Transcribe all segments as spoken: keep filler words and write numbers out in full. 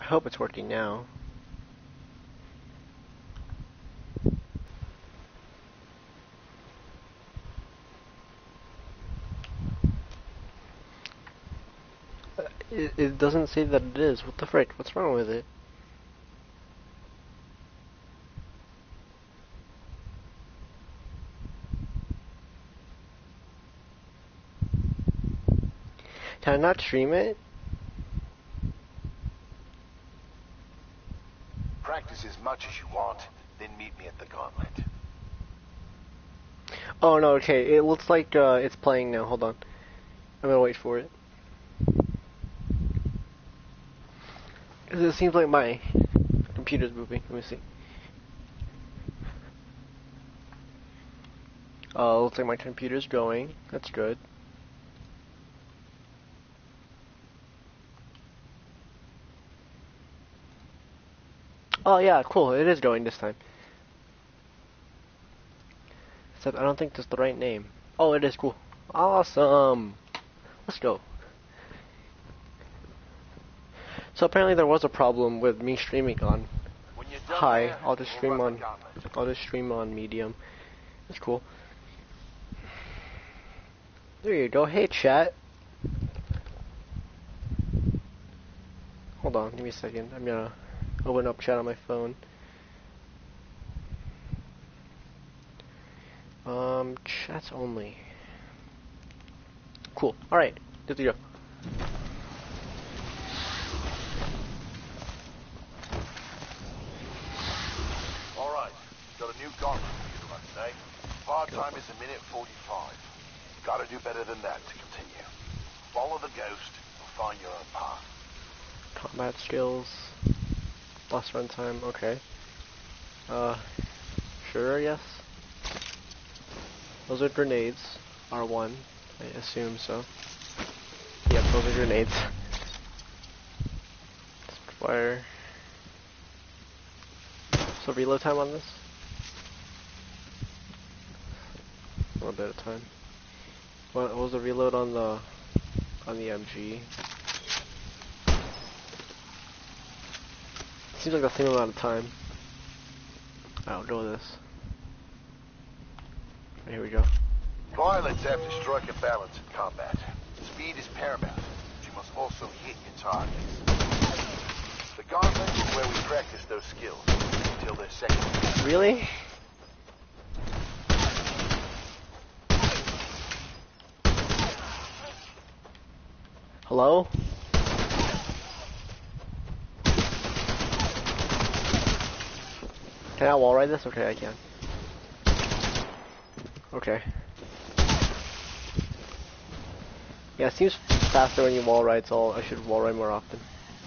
hope it's working now. Uh, it, it doesn't say that it is. What the frick? What's wrong with it? Can I not stream it? Practice as much as you want, then meet me at the gauntlet. Oh no, okay. It looks like uh, it's playing now. Hold on. I'm gonna wait for it. Cause it seems like my computer's moving. Let me see. Uh, looks like my computer's going. That's good. Oh yeah, cool. It is going this time. Except I don't think that's the right name. Oh, it is cool. Awesome. Let's go. So apparently there was a problem with me streaming on high. I'll just stream on. I'll just stream on medium. That's cool. There you go. Hey chat. Hold on. Give me a second. I'm gonna open up chat on my phone. Um, chats only. Cool. All right. Good to go. All right. Got a new gauntlet for you to run today. Fire time is a minute forty-five. Got to do better than that to continue. Follow the ghost and find your own path. Combat skills. Boss run time. Okay. Uh, sure. Yes. Those are grenades. R one. I assume so. Yep, those are grenades. Fire. So reload time on this? A little bit of time. What was the reload on the on the M G? Seems like the same amount of time. I'll go with this. Here we go. Pilots have to strike a balance in combat. Speed is paramount, but you must also hit your targets. The gauntlet is where we practice those skills until they're second. Really? Hello? Can I wall ride this? Okay, I can. Okay. Yeah, it seems faster when you wall ride, so I should wall ride more often.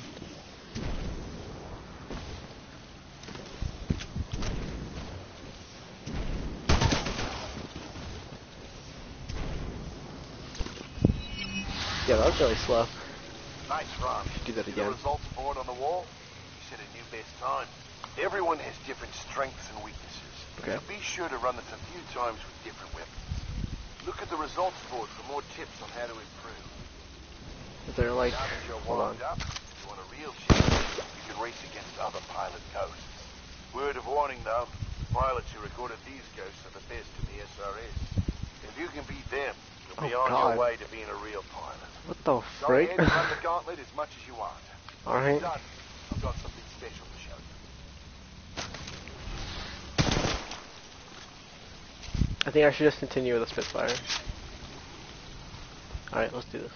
Yeah, that was really slow. Nice run. Do that See again. the results board on the wall? You set a new best time. Everyone has different strengths and weaknesses. Okay. So be sure to run this a few times with different weapons. Look at the results board for more tips on how to improve. Is there like... Now that you're Hold on. warmed up, if you want a real chance, you can race against other pilot ghosts. Word of warning though, pilots who recorded these ghosts are the best in the S R S. If you can beat them, you'll be Oh, on God. your way to being a real pilot. What the Go frick? ahead and run the gauntlet as much as you want. Alright. Done. I've got something special to show you. I think I should just continue with the Spitfire. Alright, let's do this.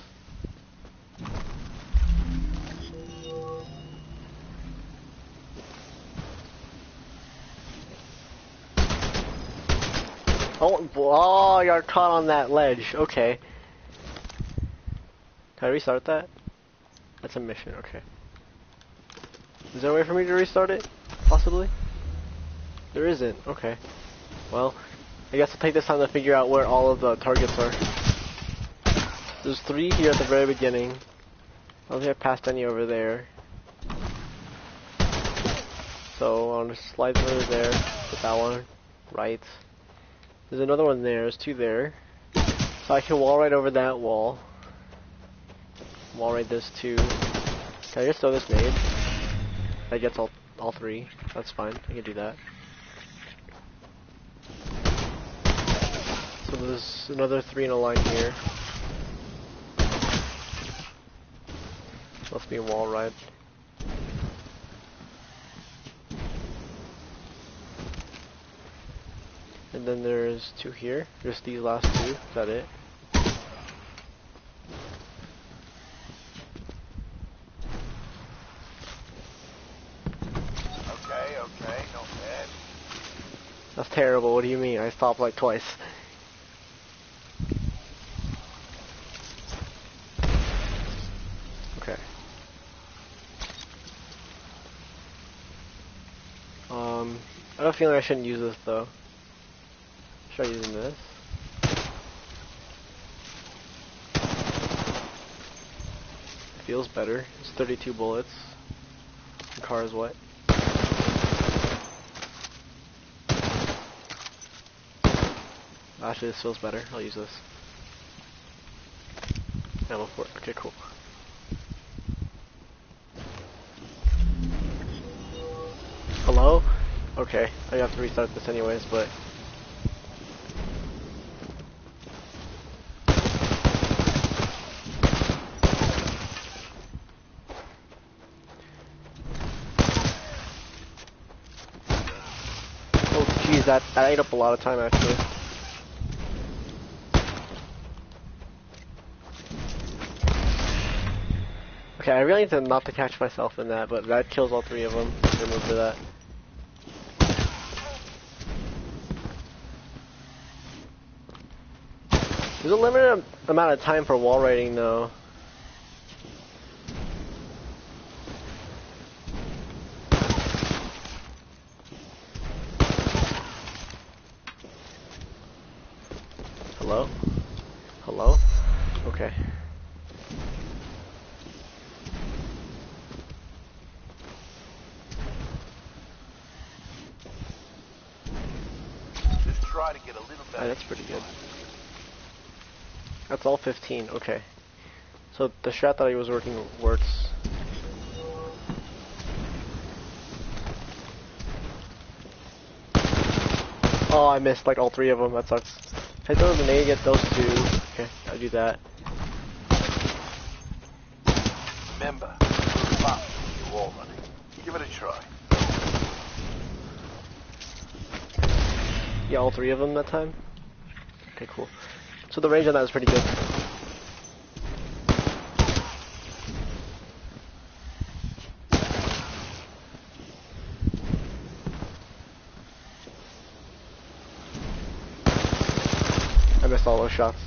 Oh, oh, you're caught on that ledge. Okay. Can I restart that? That's a mission, okay. Is there a way for me to restart it? Possibly? There isn't, okay. Well, I guess I'll take this time to figure out where all of the targets are. There's three here at the very beginning. I don't think I passed any over there. So I'll just slide through there. Put that one. Right. There's another one there. There's two there. So I can wall right over that wall. Wall right this too. Can I just throw this nade? That gets all all three. That's fine. I can do that. So there's another three in a line here. Must be a wall ride. And then there's two here. Just these last two. Is that it? Okay, okay, not bad. That's terrible. What do you mean? I stopped like twice. Okay. Um, I have a feeling I shouldn't use this though. Try using this. Feels better. It's thirty-two bullets. The car is wet. Actually, this feels better. I'll use this. Ammo for it. Okay, cool. Hello? Okay, I have to restart this anyways, but... Oh, jeez, that, that ate up a lot of time, actually. Okay, I really need to not to catch myself in that, but that kills all three of them. Remember that. There's a limited amount of time for wall riding, though. Hello? Hello? Okay. Just try to get a little better. Alright, that's pretty good. That's all fifteen, okay. So the strat that I was working works. Oh, I missed like all three of them, that sucks. If I throw a grenade, get those two. Okay, I do that. Remember, fuck, you're wall running. Give it a try. Yeah, all three of them that time? Okay, cool. So the range on that is pretty good. I missed all those shots.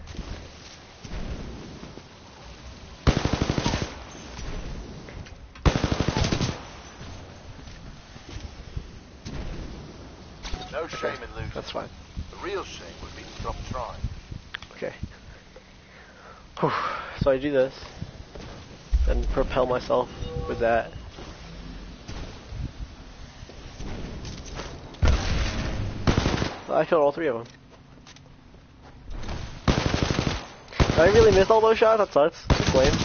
No shame in losing. That's fine. The real shame would be to stop trying. Okay. Whew. So I do this, then propel myself with that. Well, I killed all three of them. Did I really miss all those shots? That sucks. That's lame.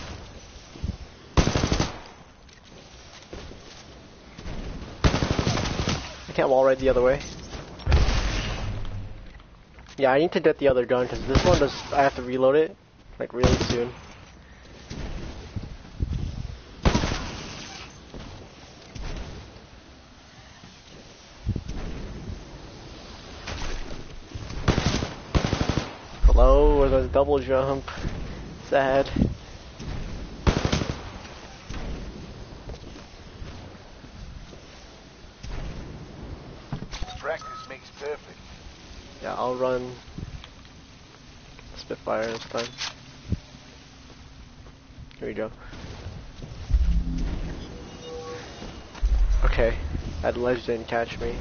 I can't wall ride the other way. Yeah, I need to get the other gun because this one does. I have to reload it like really soon. Hello, was a double jump. Sad. Practice makes perfect. Yeah, I'll run Spitfire this time. Here we go. Okay, that ledge didn't catch me.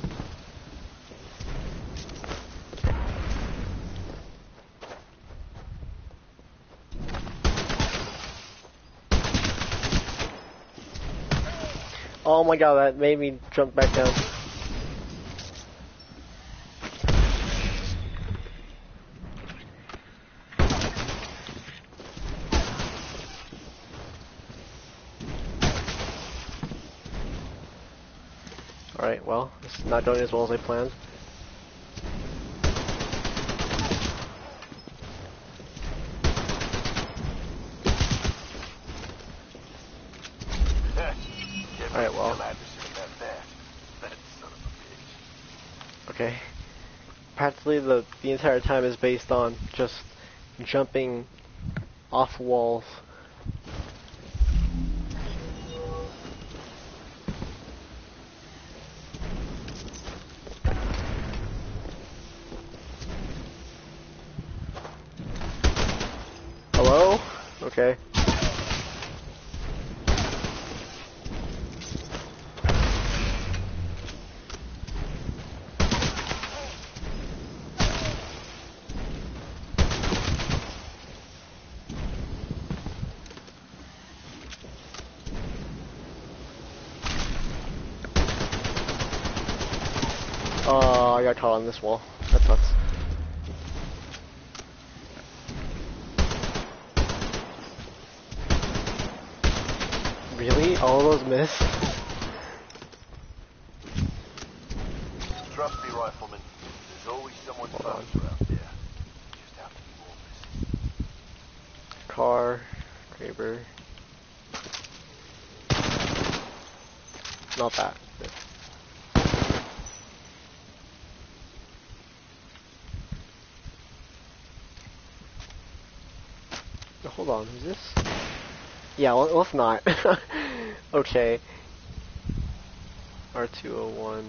Oh my god, that made me jump back down. Alright, well, it's not going as well as I planned. Alright, well. Okay. Practically the, the entire time is based on just jumping off walls. Hello? Okay. Oh, I got caught on this wall. That sucks. Really? All those miss? Trust me, Rifleman. There's always someone closer out there. You just have to be more listening. Car, Graber. Not that. No, hold on, is this? Yeah, well, let's not. Okay. R two oh one.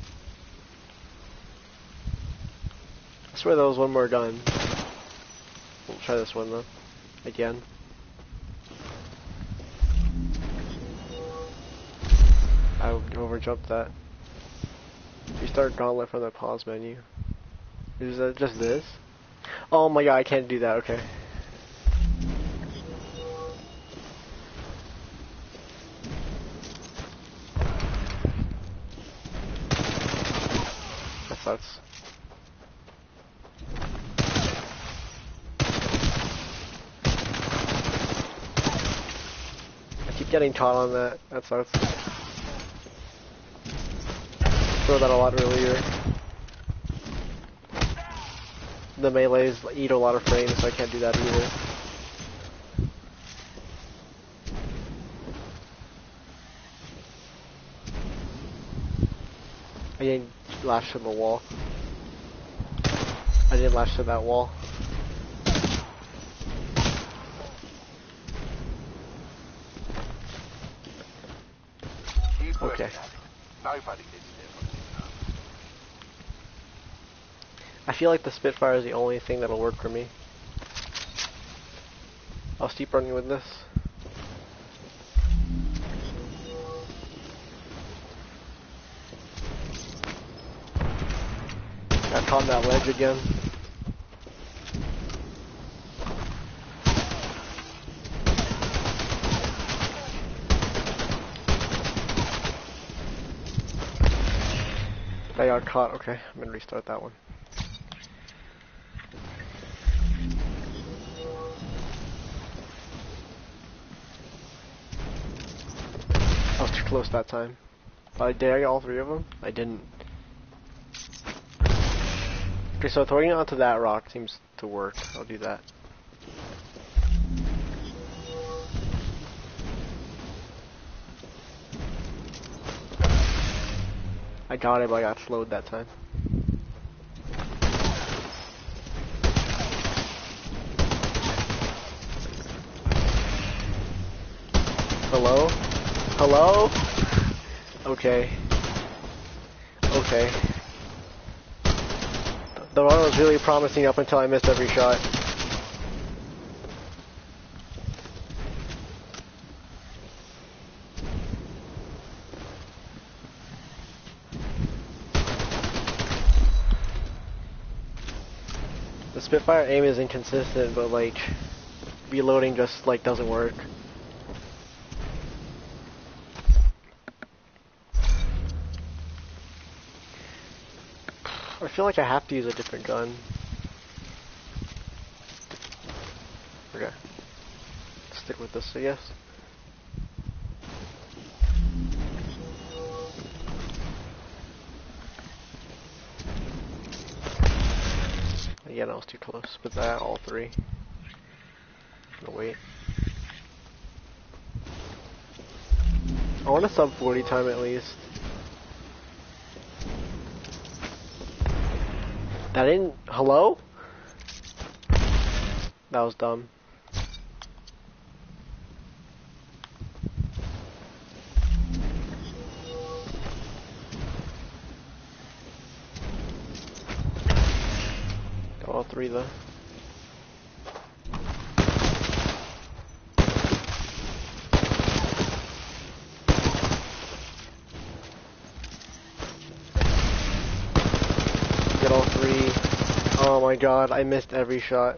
I swear there was one more gun. We'll try this one though. Again. I overjumped that. Restart gauntlet from the pause menu. Is that just this? Oh my god, I can't do that, okay. That sucks. I keep getting caught on that. That sucks. Throw that a lot earlier. The melees eat a lot of frames, so I can't do that either. I didn't lash to the wall. I didn't lash to that wall. Okay. Nobody gets there. I feel like the Spitfire is the only thing that'll work for me. I'll keep running with this. Got caught on that ledge again. I got caught. Okay, I'm gonna restart that one. I was too close that time. Uh, did I get all three of them? I didn't. Okay, so throwing it onto that rock seems to work. I'll do that. I got it, but I got slowed that time. Hello? Hello? Okay. Okay. The run was really promising up until I missed every shot. The Spitfire aim is inconsistent, but like reloading just like doesn't work. I feel like I have to use a different gun. Okay. Stick with this, I guess. Yeah, that was too close. But that, all three. No, wait. I want a sub forty time at least. That didn't... Hello? That was dumb. Got all three though. Get all three. Oh my god, I missed every shot.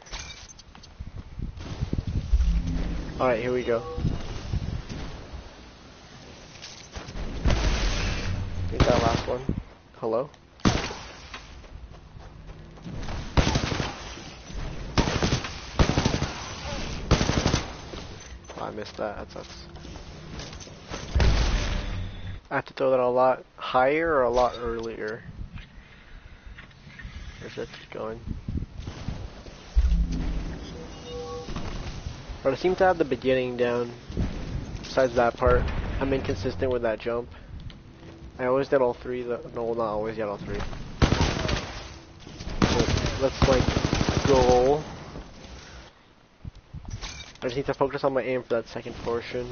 Alright, here we go. Get that last one. Hello? Oh, I missed that, that sucks. I have to throw that a lot higher or a lot earlier? Where's that going? But I seem to have the beginning down. Besides that part, I'm inconsistent with that jump. I always did all three, though. No, not always get all three. So let's, like, go. I just need to focus on my aim for that second portion.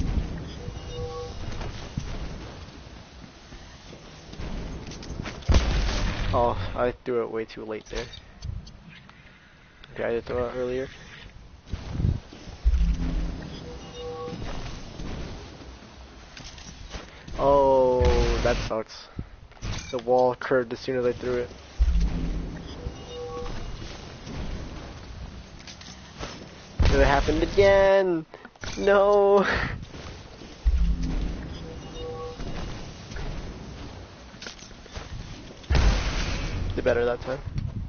Oh, I threw it way too late there. Okay, I did throw it earlier. Oh, that sucks. The wall curved as soon as I threw it. It happened again! No! Did better that time.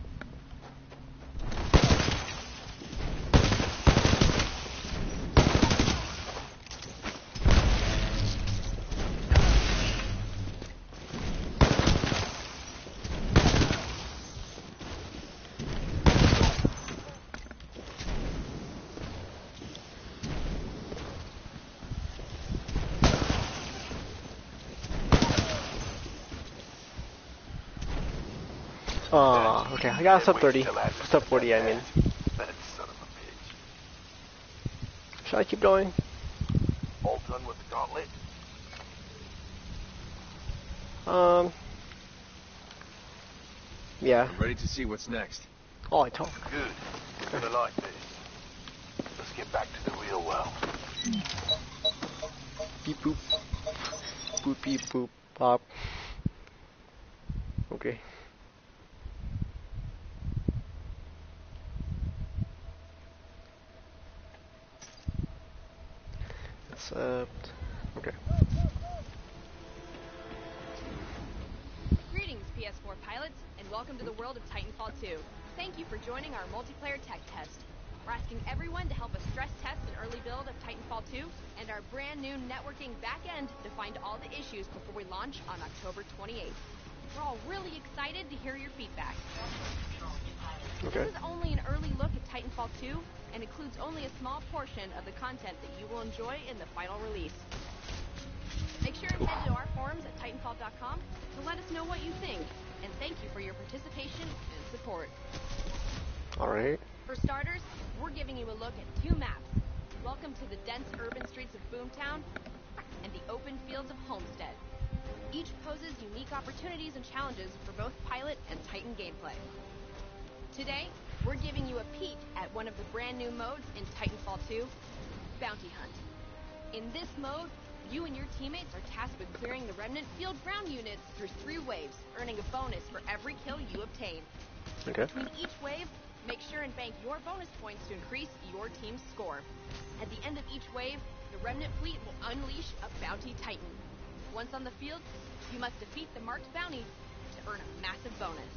Aw, okay, I got a sub thirty. Sub forty, I mean. Should I keep going? All done with the gauntlet? Um. Yeah. I'm ready to see what's next. Oh, I talk. Good. You're gonna like this. Let's get back to the real world. Beep boop. Boop beep boop pop. Okay. Accept. Okay. Greetings, P S four pilots, and welcome to the world of Titanfall two. Thank you for joining our multiplayer tech test. We're asking everyone to help us stress test an early build of Titanfall two and our brand new networking backend to find all the issues before we launch on October twenty-eighth. We're all really excited to hear your feedback. Okay. This is only an early look at Titanfall two and includes only a small portion of the content that you will enjoy in the final release. Make sure and head to our forums at titanfall dot com to let us know what you think, and thank you for your participation and support. Alright. For starters, we're giving you a look at two maps. Welcome to the dense urban streets of Boomtown and the open fields of Homestead. Each poses unique opportunities and challenges for both pilot and Titan gameplay. Today, we're giving you a peek at one of the brand new modes in Titanfall two, Bounty Hunt. In this mode, you and your teammates are tasked with clearing the Remnant field ground units through three waves, earning a bonus for every kill you obtain. Okay. Between each wave, make sure and bank your bonus points to increase your team's score. At the end of each wave, the Remnant fleet will unleash a Bounty Titan. Once on the field, you must defeat the marked bounty to earn a massive bonus.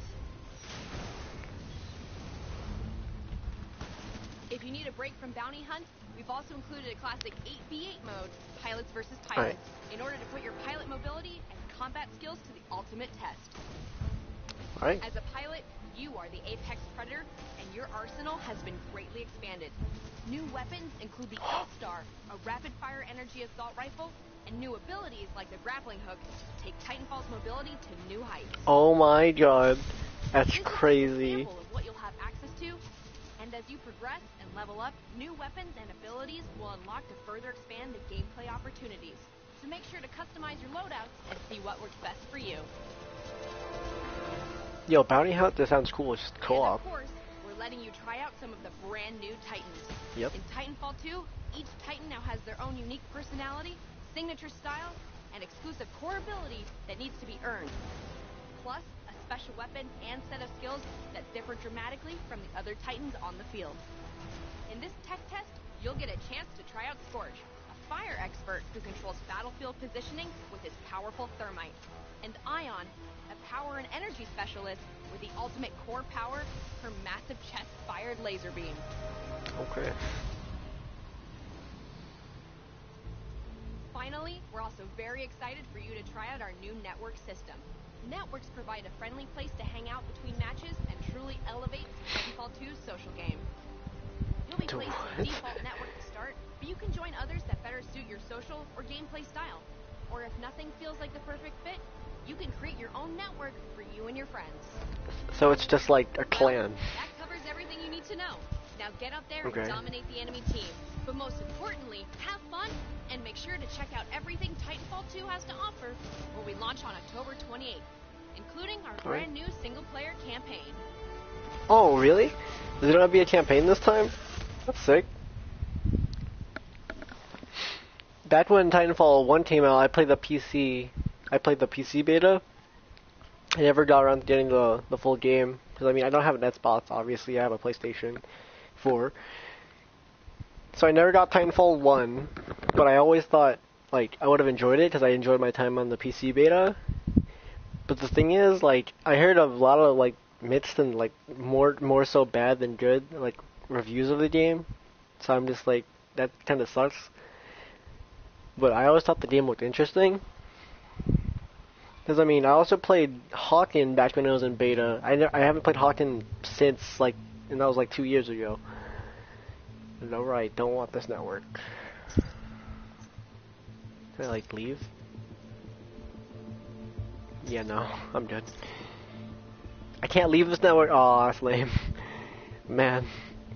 If you need a break from bounty hunts, we've also included a classic eight v eight mode, Pilots versus Pilots, right, in order to put your pilot mobility and combat skills to the ultimate test. Alright. As a pilot, you are the apex predator, and your arsenal has been greatly expanded. New weapons include the L-Star, a rapid-fire energy assault rifle, and new abilities like the grappling hook take Titanfall's mobility to new heights. Oh my god. That's This is just crazy. an example of what you'll have access to, and as you progress and level up, new weapons and abilities will unlock to further expand the gameplay opportunities. So make sure to customize your loadouts and see what works best for you. Yo, bounty hunt, this sounds cool. It's just And co-op. of course, we're letting you try out some of the brand new Titans. Yep. In Titanfall two, each Titan now has their own unique personality, signature style, and exclusive core ability that needs to be earned. Plus, a special weapon and set of skills that differ dramatically from the other Titans on the field. In this tech test, you'll get a chance to try out Scorch, a fire expert who controls battlefield positioning with his powerful thermite, and Ion, a power and energy specialist with the ultimate core power, her massive chest-fired laser beam. Okay. Finally, we're also very excited for you to try out our new network system. Networks provide a friendly place to hang out between matches and truly elevate Titanfall two's social game. You'll be placed in the default network to start, but you can join others that better suit your social or gameplay style. Or if nothing feels like the perfect fit, you can create your own network for you and your friends. So it's just like a clan. Well, that covers everything you need to know. Now get out there Okay. and dominate the enemy team. But most importantly, have fun and make sure to check out everything Titanfall two has to offer when we launch on October twenty-eighth, including our All right. brand new single-player campaign. Oh, really? Is there gonna be a campaign this time? That's sick. Back when Titanfall one came out, I played the P C. I played the P C beta. I never got around to getting the the full game because I mean I don't have an Xbox. Obviously, I have a PlayStation four. So I never got Titanfall one, but I always thought like I would have enjoyed it because I enjoyed my time on the P C beta. But the thing is, like I heard of a lot of like mixed and like more more so bad than good like reviews of the game. So I'm just like that kind of sucks. But I always thought the game looked interesting. Because, I mean, I also played Hawken back when it was in beta. I, ne I haven't played Hawken since, like, and that was like two years ago. No, right, don't want this network. Can I, like, leave? Yeah, no, I'm good. I can't leave this network. Aw, that's lame. Man.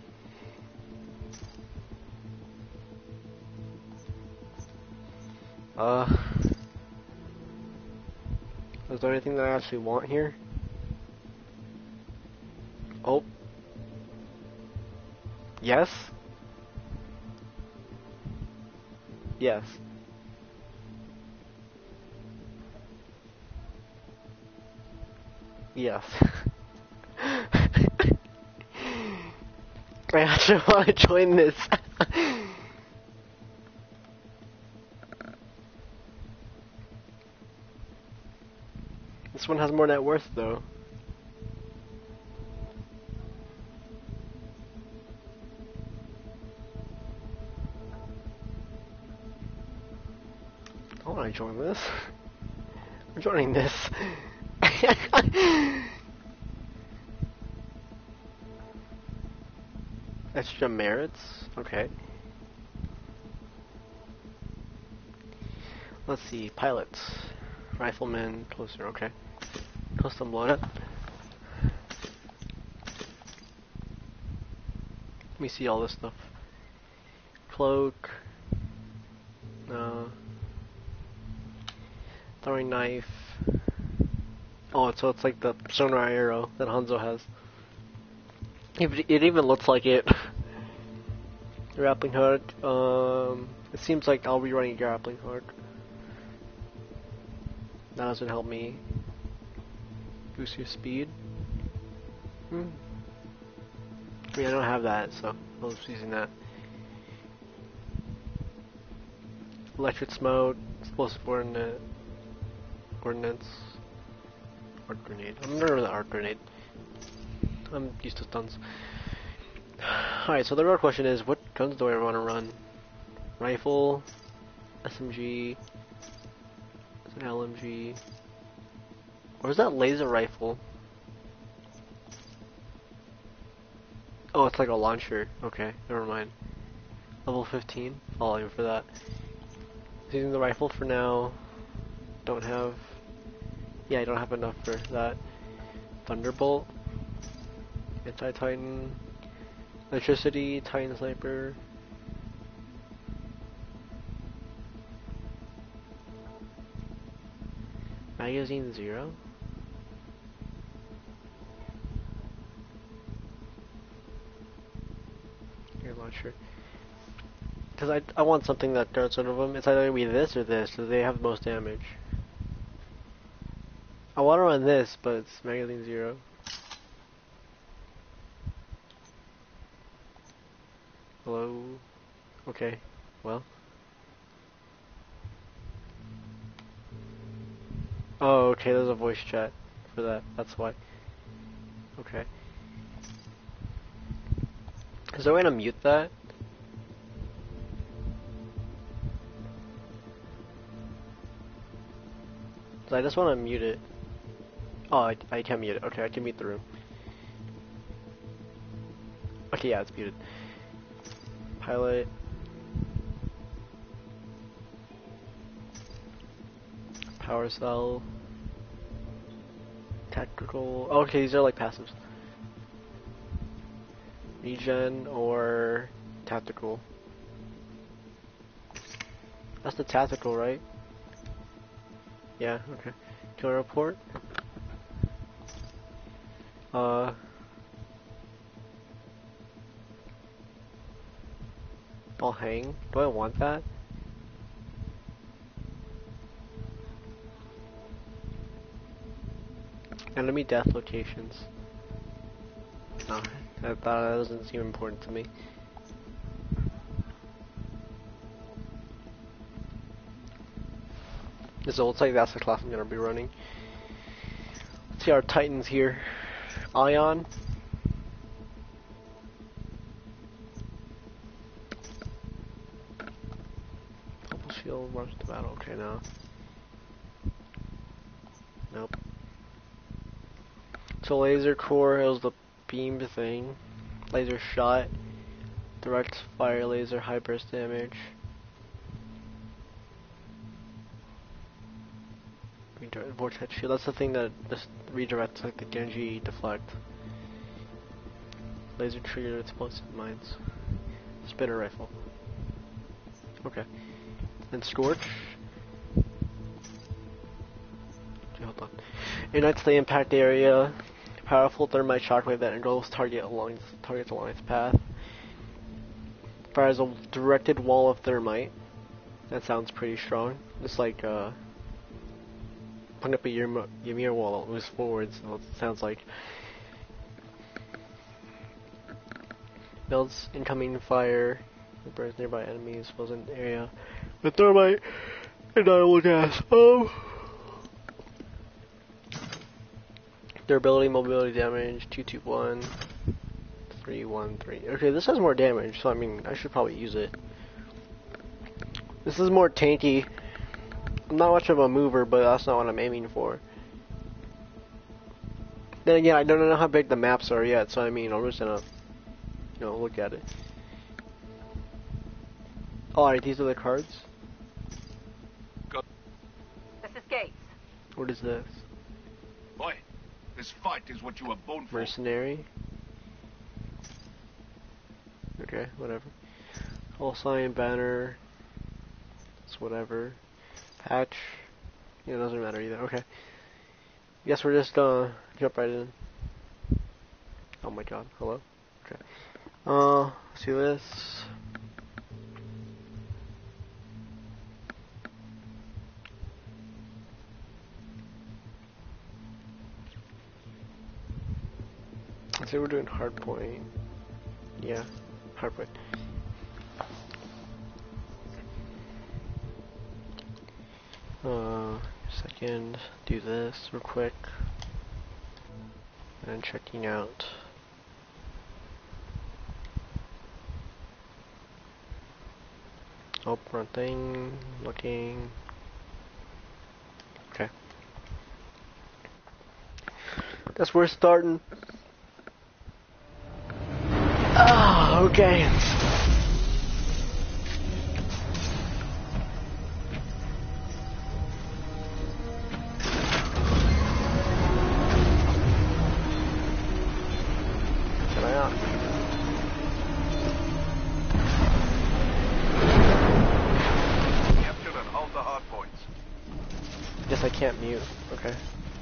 Uh... Is there anything that I actually want here? Oh. Yes? Yes. Yes. I actually want to join this. This one has more net worth, though. I want to join this. I'm joining this. Extra merits? Okay. Let's see. Pilots. Rifleman. Closer. Okay. Custom loadout. Let me see all this stuff. Cloak. Uh, throwing knife. Oh, so it's like the sonar arrow that Hanzo has. It, it even looks like it. Grappling hook. Um, it seems like I'll be running grappling hook. That doesn't help me. Boost your speed. Hmm. I mean, I don't have that, so I'll just using that. Electric smoke, explosive ordnance, ordnance, arc grenade. I'm gonna run the arc grenade. I'm used to stuns. Alright, so the real question is, what guns do I want to run? Rifle, S M G, is it L M G, or is that laser rifle? Oh, it's like a launcher. Okay, never mind. Level fifteen. I'll aim for that. Using the rifle for now. Don't have... Yeah, I don't have enough for that. Thunderbolt. Anti-Titan. Electricity. Titan Sniper. Magazine zero? Air launcher. Because I, I want something that darts out of them. It's either going to be this or this, so they have the most damage. I want to run this, but it's magazine zero. Hello? Okay, well. Oh, okay, there's a voice chat for that. That's why. Okay. Is there a way to mute that? I just want to mute it. Oh, I, I can mute it. Okay, I can mute the room. Okay, yeah, it's muted. Pilot. Power cell. Tactical. Oh, okay, these are like passives. Regen or tactical. That's the tactical, right? Yeah, okay. Killer report. Uh. I'll hang. Do I want that? Enemy death locations. No, I thought that doesn't seem important to me. So it looks like that's the class I'm gonna be running. Let's see our Titans here. Ion. Double shield, rush to battle. Okay, now. Nope. So laser core is the beam thing. Laser shot. Direct fire laser, high burst damage. Redirect vortex shield. That's the thing that just redirects like the Genji deflect. Laser trigger explosive mines. Spinner rifle. Okay. And Scorch. Okay, hold on. Unites the impact area. Powerful thermite shockwave that engulfs target along targets along its path. Fires a directed wall of thermite. That sounds pretty strong. It's like uh putting up a Ymir wall that moves forward, so it sounds like. Builds incoming fire. It burns nearby enemies, fills an area with thermite and idle gas. Oh! Durability, mobility damage, two two one, three one three. Okay, this has more damage, so I mean, I should probably use it. This is more tanky. I'm not much of a mover, but that's not what I'm aiming for. Then again, I don't know how big the maps are yet, so I mean, I'm just gonna, you know, look at it. Alright, these are the cards. Go. This is Gates. What is this? Boy, this fight is what you were born for. Mercenary. Okay, whatever. All sign, banner. It's whatever. Patch. Yeah, it doesn't matter either. Okay. Guess we're just gonna jump right in. Oh my god. Hello? Okay. Uh, let's do this. Let's say we're doing hardpoint. Yeah, hardpoint. Uh, second, do this real quick. And checking out. Oh, wrong thing. Looking. Okay. Guess we're starting. Okay. Can I not? Capture and hold the hard points. Guess I can't mute. Okay.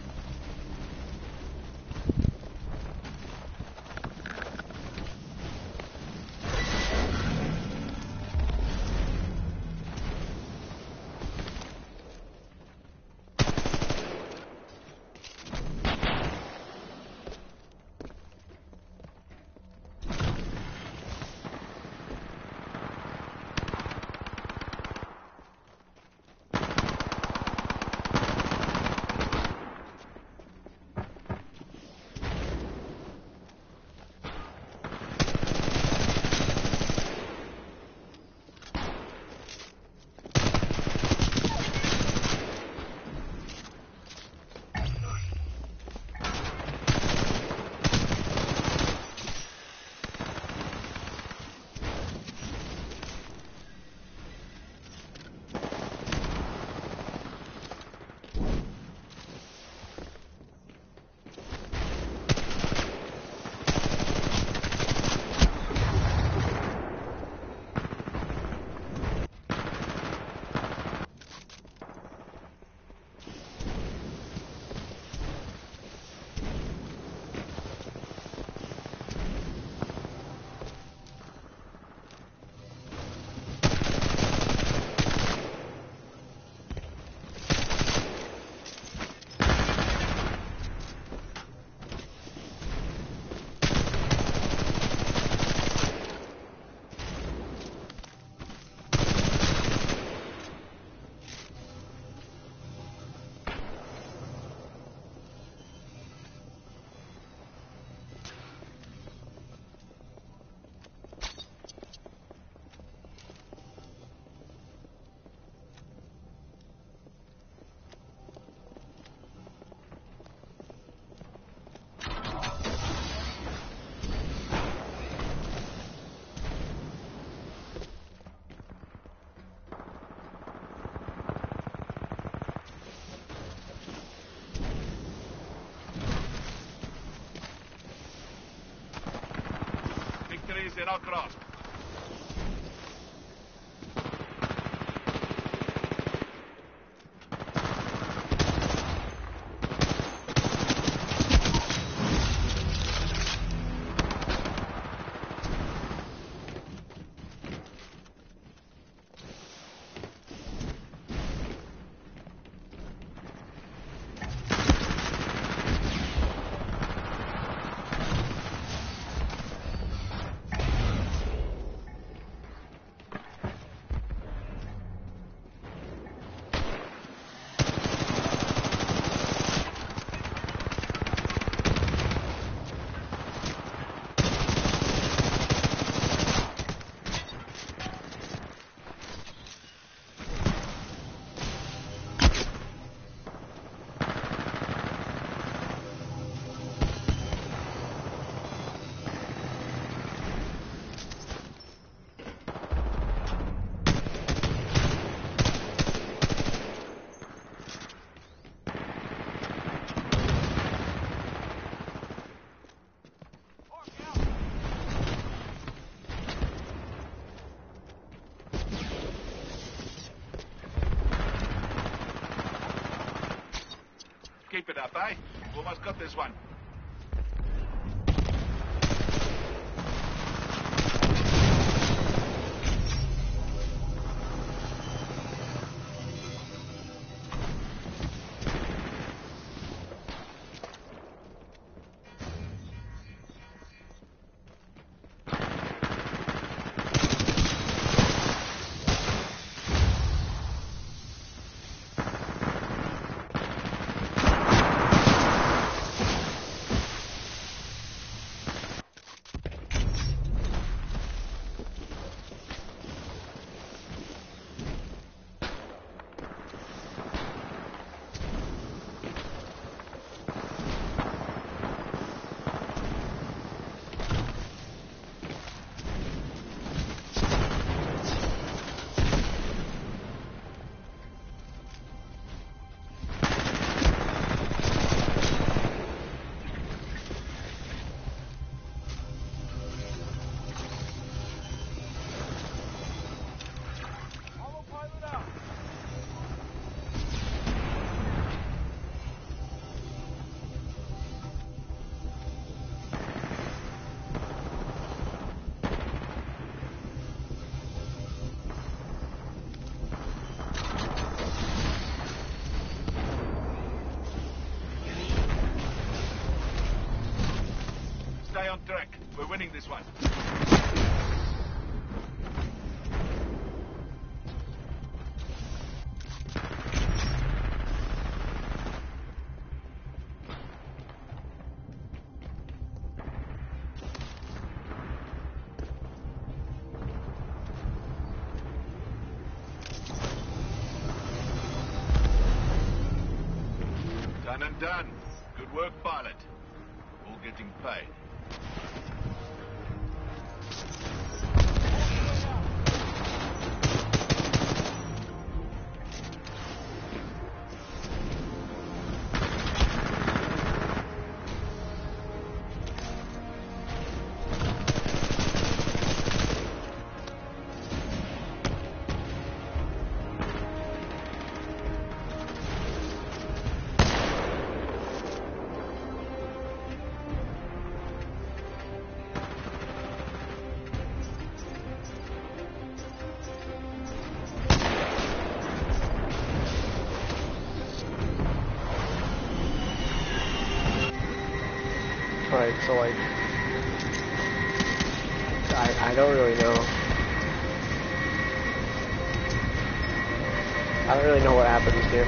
Victory is in our grasp. Keep it up, eh? Almost got this one. Stay on track. We're winning this one. Done and done. Good work, pilot. All getting paid. Alright, so like, I, I don't really know. I don't really know what happens here.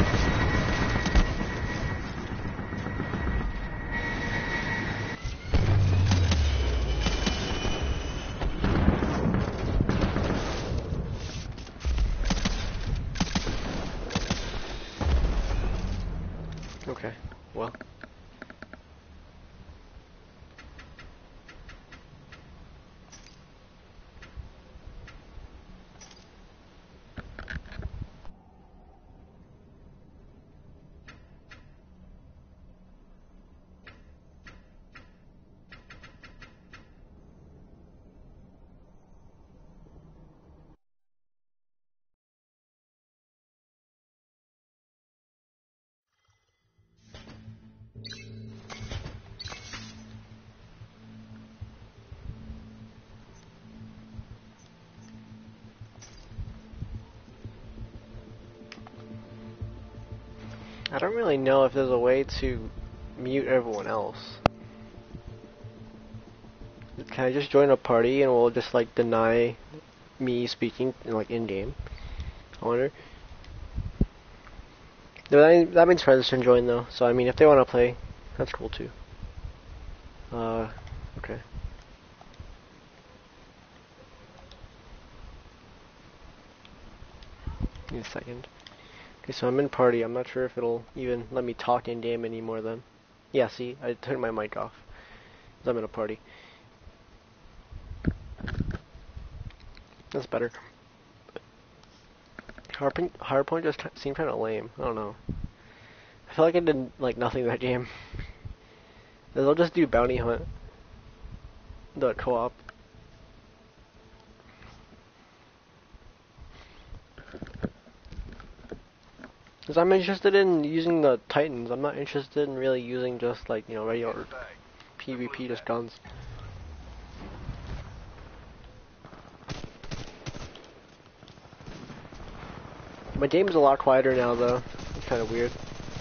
Okay, well. I don't really know if there's a way to mute everyone else. Can I just join a party and we'll just like deny me speaking in, like in game? I wonder. That, that means friends can join though, so I mean if they want to play, that's cool too. Uh, okay. Give me a second. Okay, so I'm in party. I'm not sure if it'll even let me talk in game anymore then. Yeah, see, I turned my mic off. 'Cause I'm in a party. That's better. Hardpoint, Hardpoint just seemed kind of lame. I don't know. I feel like I did like nothing that game. They'll just do bounty hunt. The co-op. Because I'm interested in using the Titans. I'm not interested in really using just like, you know, regular PvP, just guns. My game's a lot quieter now though. It's kind of weird.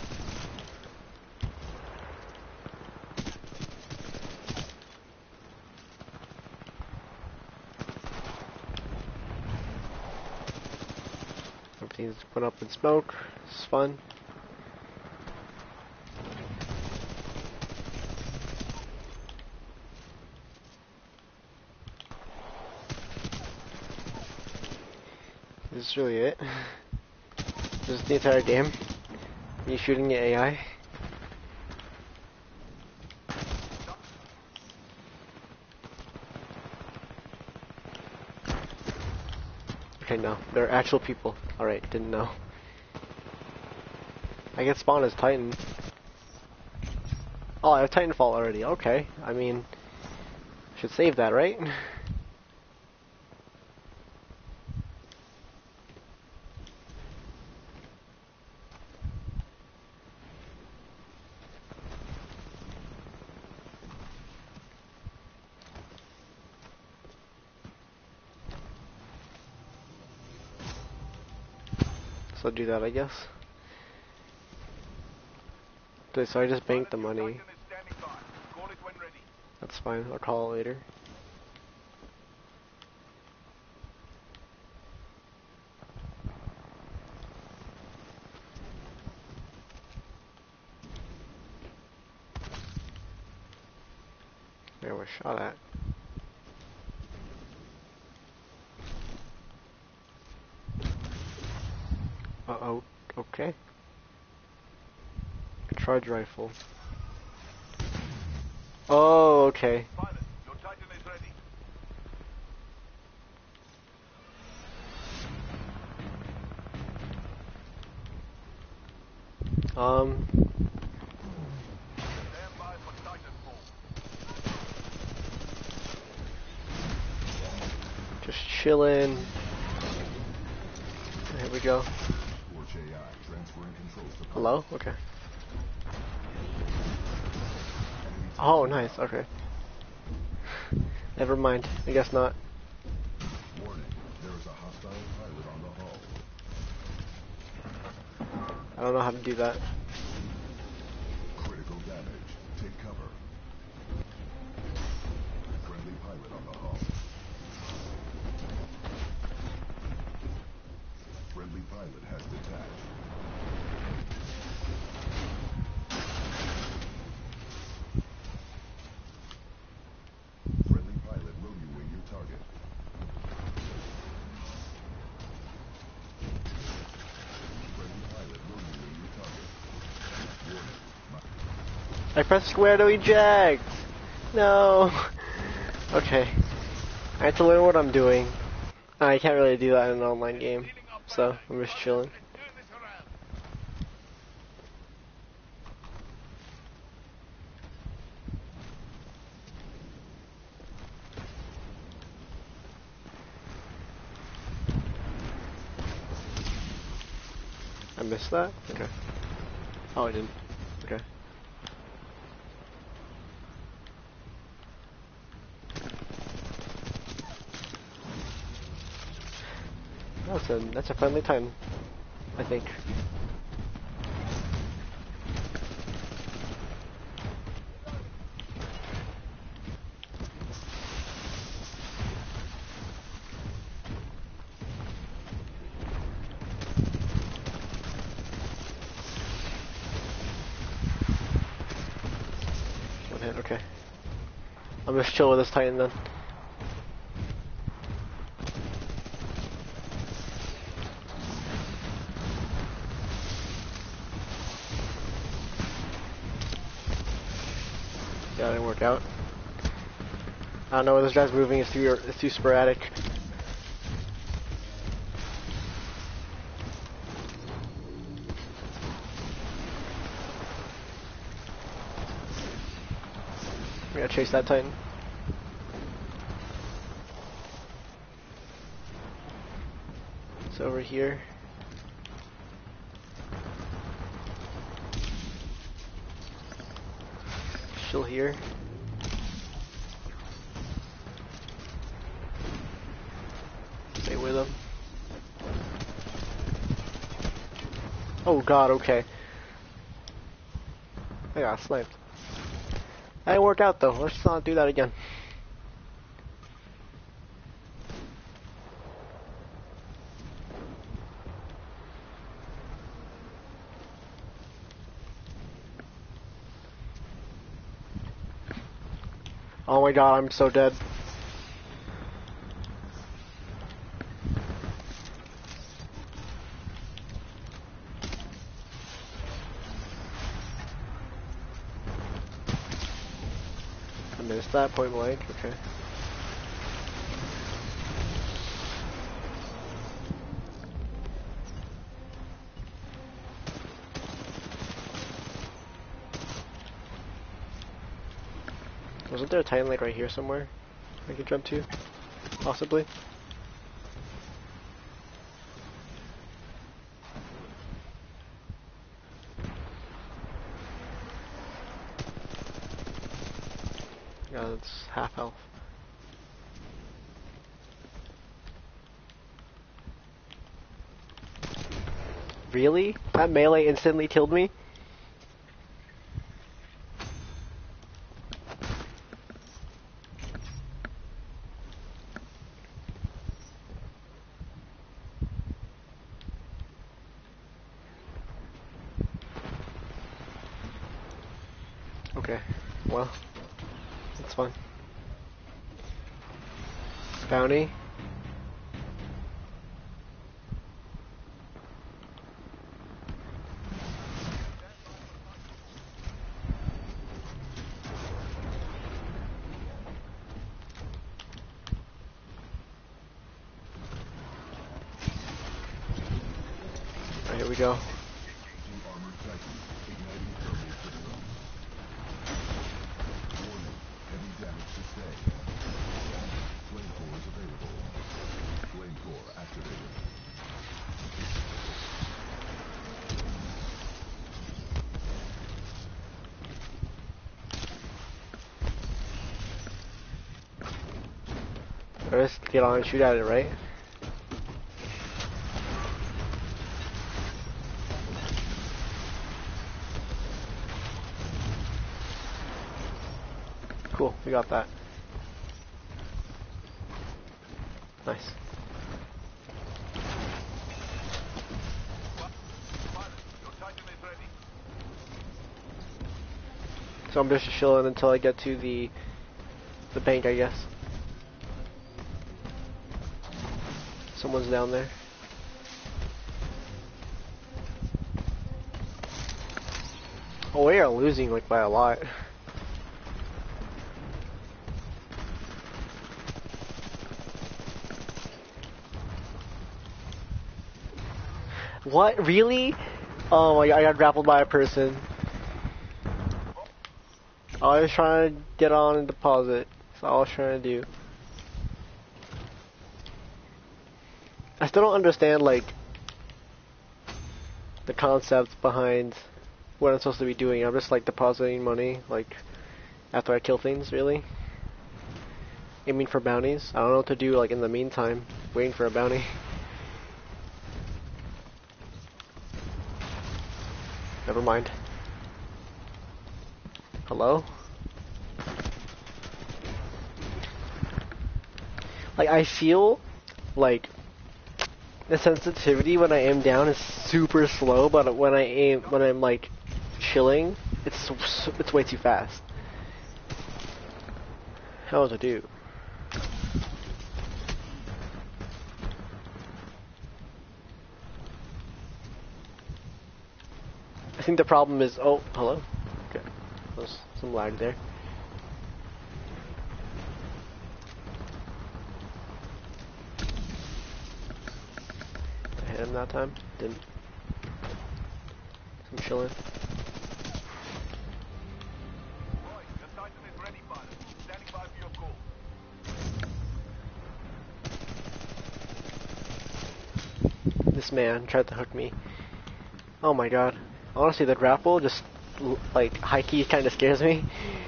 Everything's put up in smoke. It's fun. This is really it. This is the entire game. Me shooting the A I. Okay, no. They're actual people. Alright, didn't know. I get spawned as Titan. Oh, I have Titanfall already. Okay. I mean, should save that, right? So do that, I guess. Okay, so I just banked the money. Titan is standing by. Call it when ready. That's fine, I'll call it later. Where was shot at? Uh-oh, okay. Charge rifle. Oh, okay. Pilot, your Titan is ready. Um, Stand by for Titanfall. just chillin'. Here we go. Hello? Okay. Oh, nice, okay. Never mind, I guess not. Warning, there is a hostile pilot on the hull. I don't know how to do that. Critical damage. Take cover. Friendly pilot on the hull. Friendly pilot has detached. Friendly pilot rodeoing your target. Friendly pilot rodeoing your target. Warning. My I pressed square to eject! No! Okay. I have to learn what I'm doing. I can't really do that in an online game, so I'm just chilling. Turn this around. I missed that? Okay. Oh, I didn't. Okay. That's a, that's a friendly time, I think. One hit, okay. I'm just chill with this Titan then. Yeah, that didn't work out. I don't know where this guy's moving, it's too, it's too sporadic. We gotta chase that Titan. It's over here. Still here. Stay with him. Oh god, okay. I got sniped. That didn't work out though, let's not do that again. Oh my god, I'm so dead. I missed that point blank, okay. Wasn't there a Titan like right here somewhere I could jump to? Possibly? Yeah, it's half health. Really? That melee instantly killed me? Okay. Well, that's fun. Bounty. Alright, here we go. Engaging armored Titan. Igniting thermal system. Warning. Heavy damage sustained. Flamethrowers available. Flamethrower activated. Let's get on and shoot at it, right? Cool, we got that. Nice. So I'm just chilling until I get to the the bank, I guess. Someone's down there. Oh, we are losing like by a lot. What? Really? Oh my god, I got grappled by a person. I was trying to get on and deposit. That's all I was trying to do. I still don't understand, like, the concepts behind what I'm supposed to be doing. I'm just, like, depositing money, like, after I kill things, really. Aiming for bounties. I don't know what to do, like, in the meantime, waiting for a bounty. Never mind. Hello? Like, I feel like the sensitivity when I aim down is super slow, but when I aim, when I'm like chilling, it's it's way too fast. How to do? I think the problem is, oh, hello? Okay, there's some lag there. I hit him that time? Didn't. I'm chilling. This man tried to hook me. Oh my god. Honestly, the grapple just, like, high-key kind of scares me.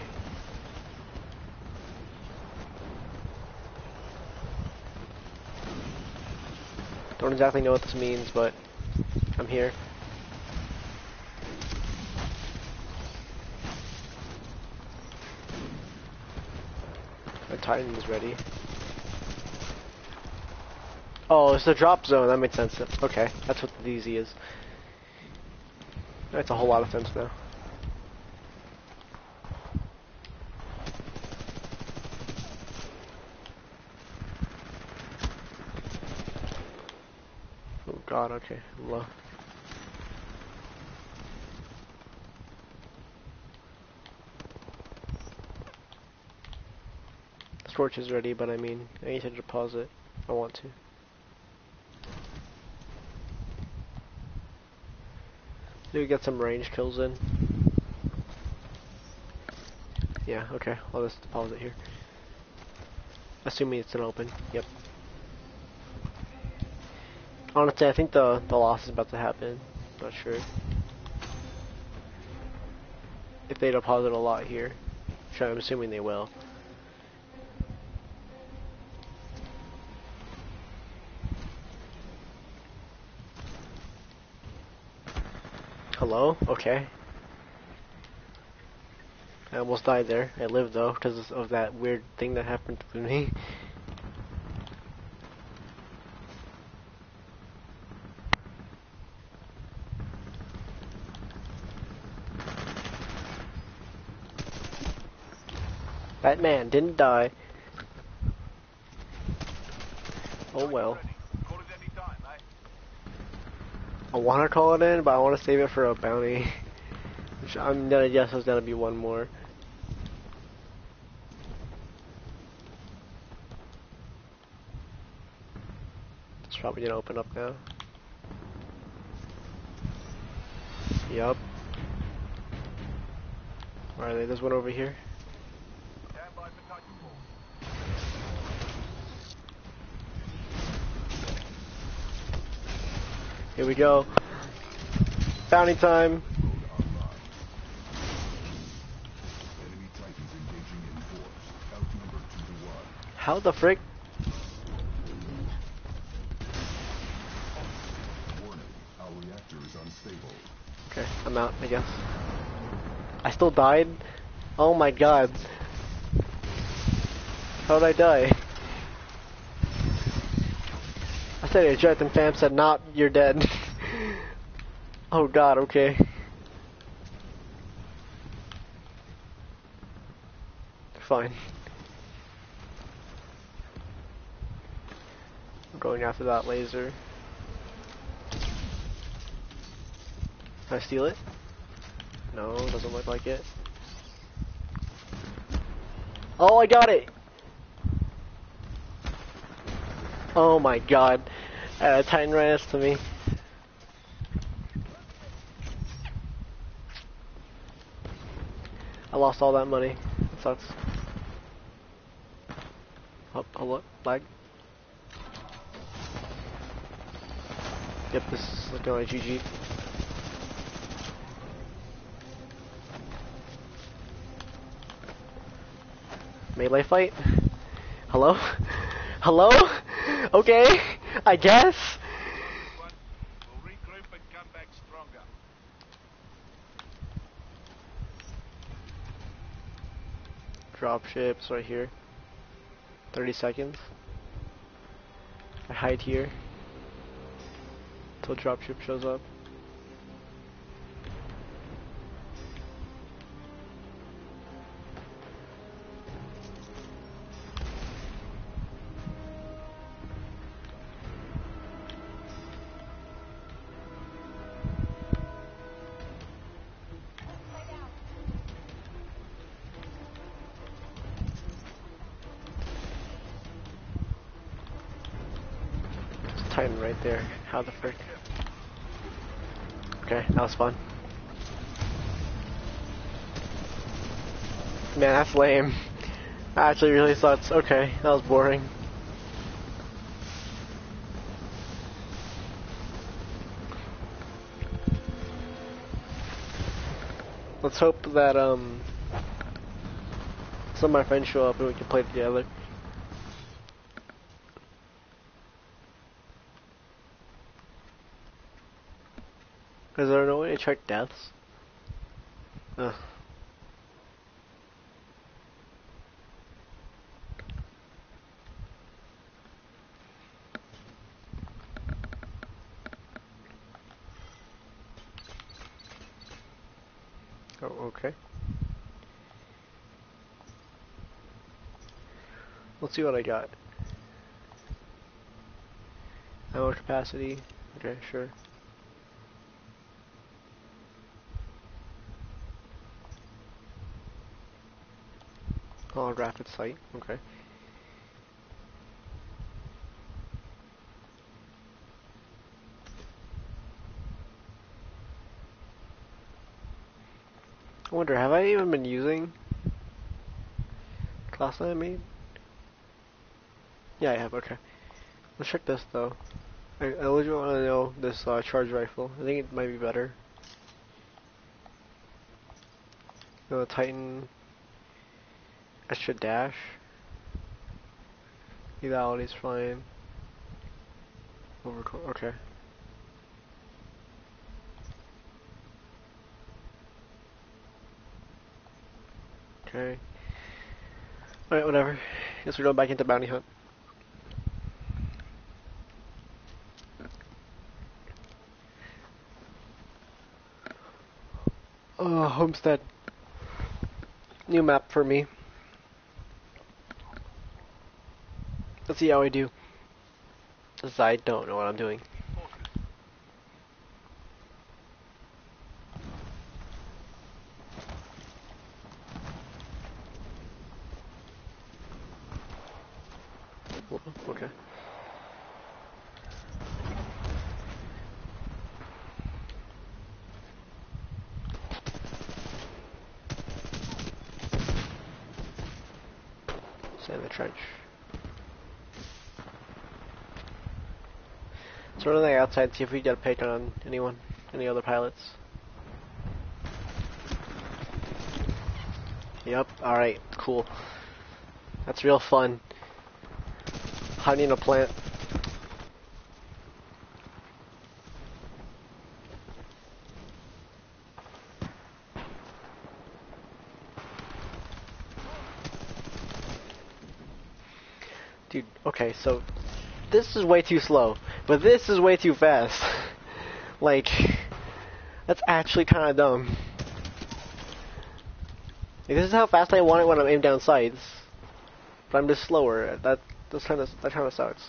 Don't exactly know what this means, but I'm here. The Titan is ready. Oh, it's the drop zone. That makes sense. Okay, that's what the D Z is. That's a whole lot of sense now. Oh god, okay, I'm low. Torch is ready, but I mean, I need to deposit. I want to. Maybe get some range kills in. Yeah, okay, I'll just deposit here. Assuming it's an open, yep. Honestly, I think the, the loss is about to happen. Not sure. If they deposit a lot here, which I'm assuming they will. Hello? Okay. I almost died there. I lived though, because of that weird thing that happened to me. That man didn't die. Oh well. Call it any time, eh? I want to call it in, but I want to save it for a bounty. Which I'm gonna guess there's gonna be one more. It's probably gonna open up now. Yup. Where are they? There's one over here. Stand by for Titanfall. Here we go. Bounty time. Enemy Titans engaging in force. Outnumbered two to one. How the frick? Warning, our reactor is unstable. Okay, I'm out, I guess. I still died? Oh my god. How'd I die? I said eject and fam said not, you're dead. Oh god, okay. Fine. I'm going after that laser. Can I steal it? No, doesn't look like it. Oh, I got it! Oh my god. Uh, Titan right next to me. I lost all that money. That sucks. Oh, hello? Lag? Yep, this is looking like G G. Melee fight? Hello? Hello? Okay, I guess. One, we'll regroup and come back stronger. Drop ships right here. thirty seconds. I hide here till dropship shows up. Titan right there. How the frick? Okay, that was fun. Man, that's lame. That actually really sucks. Okay, that was boring. Let's hope that um some of my friends show up and we can play together. Is there no way to check deaths? Ugh. Oh, okay. Let's see what I got. Ammo capacity. Okay, sure. Holographic sight. Okay. I wonder, have I even been using class that I made? Yeah, I have. Okay. Let's check this though. I, I legit want to know this uh, charge rifle. I think it might be better. The Titan extra dash. Letality's fine. Overclock. Okay. Okay. Alright, whatever. Guess we're going back into bounty hunt. Oh, Homestead. New map for me. Let's see how I do. Because I don't know what I'm doing. Okay. Stay in the trench. So we're running outside, see if we get a pick on anyone, any other pilots. Yep, alright, cool. That's real fun. Hiding in a plant. Dude, okay, so this is way too slow, but this is way too fast. Like, that's actually kind of dumb. Like, this is how fast I want it when I'm aimed down sights, but I'm just slower. That that's kind of that kind of sucks.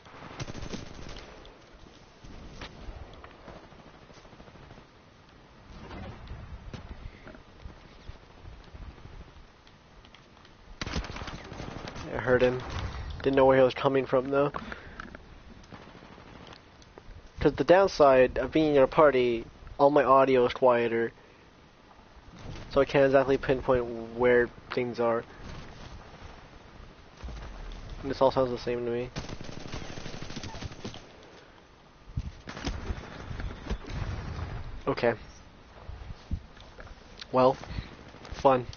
I heard him. Didn't know where he was coming from though. Because the downside of being in a party, all my audio is quieter, so I can't exactly pinpoint where things are. And this all sounds the same to me. Okay. Well, fun.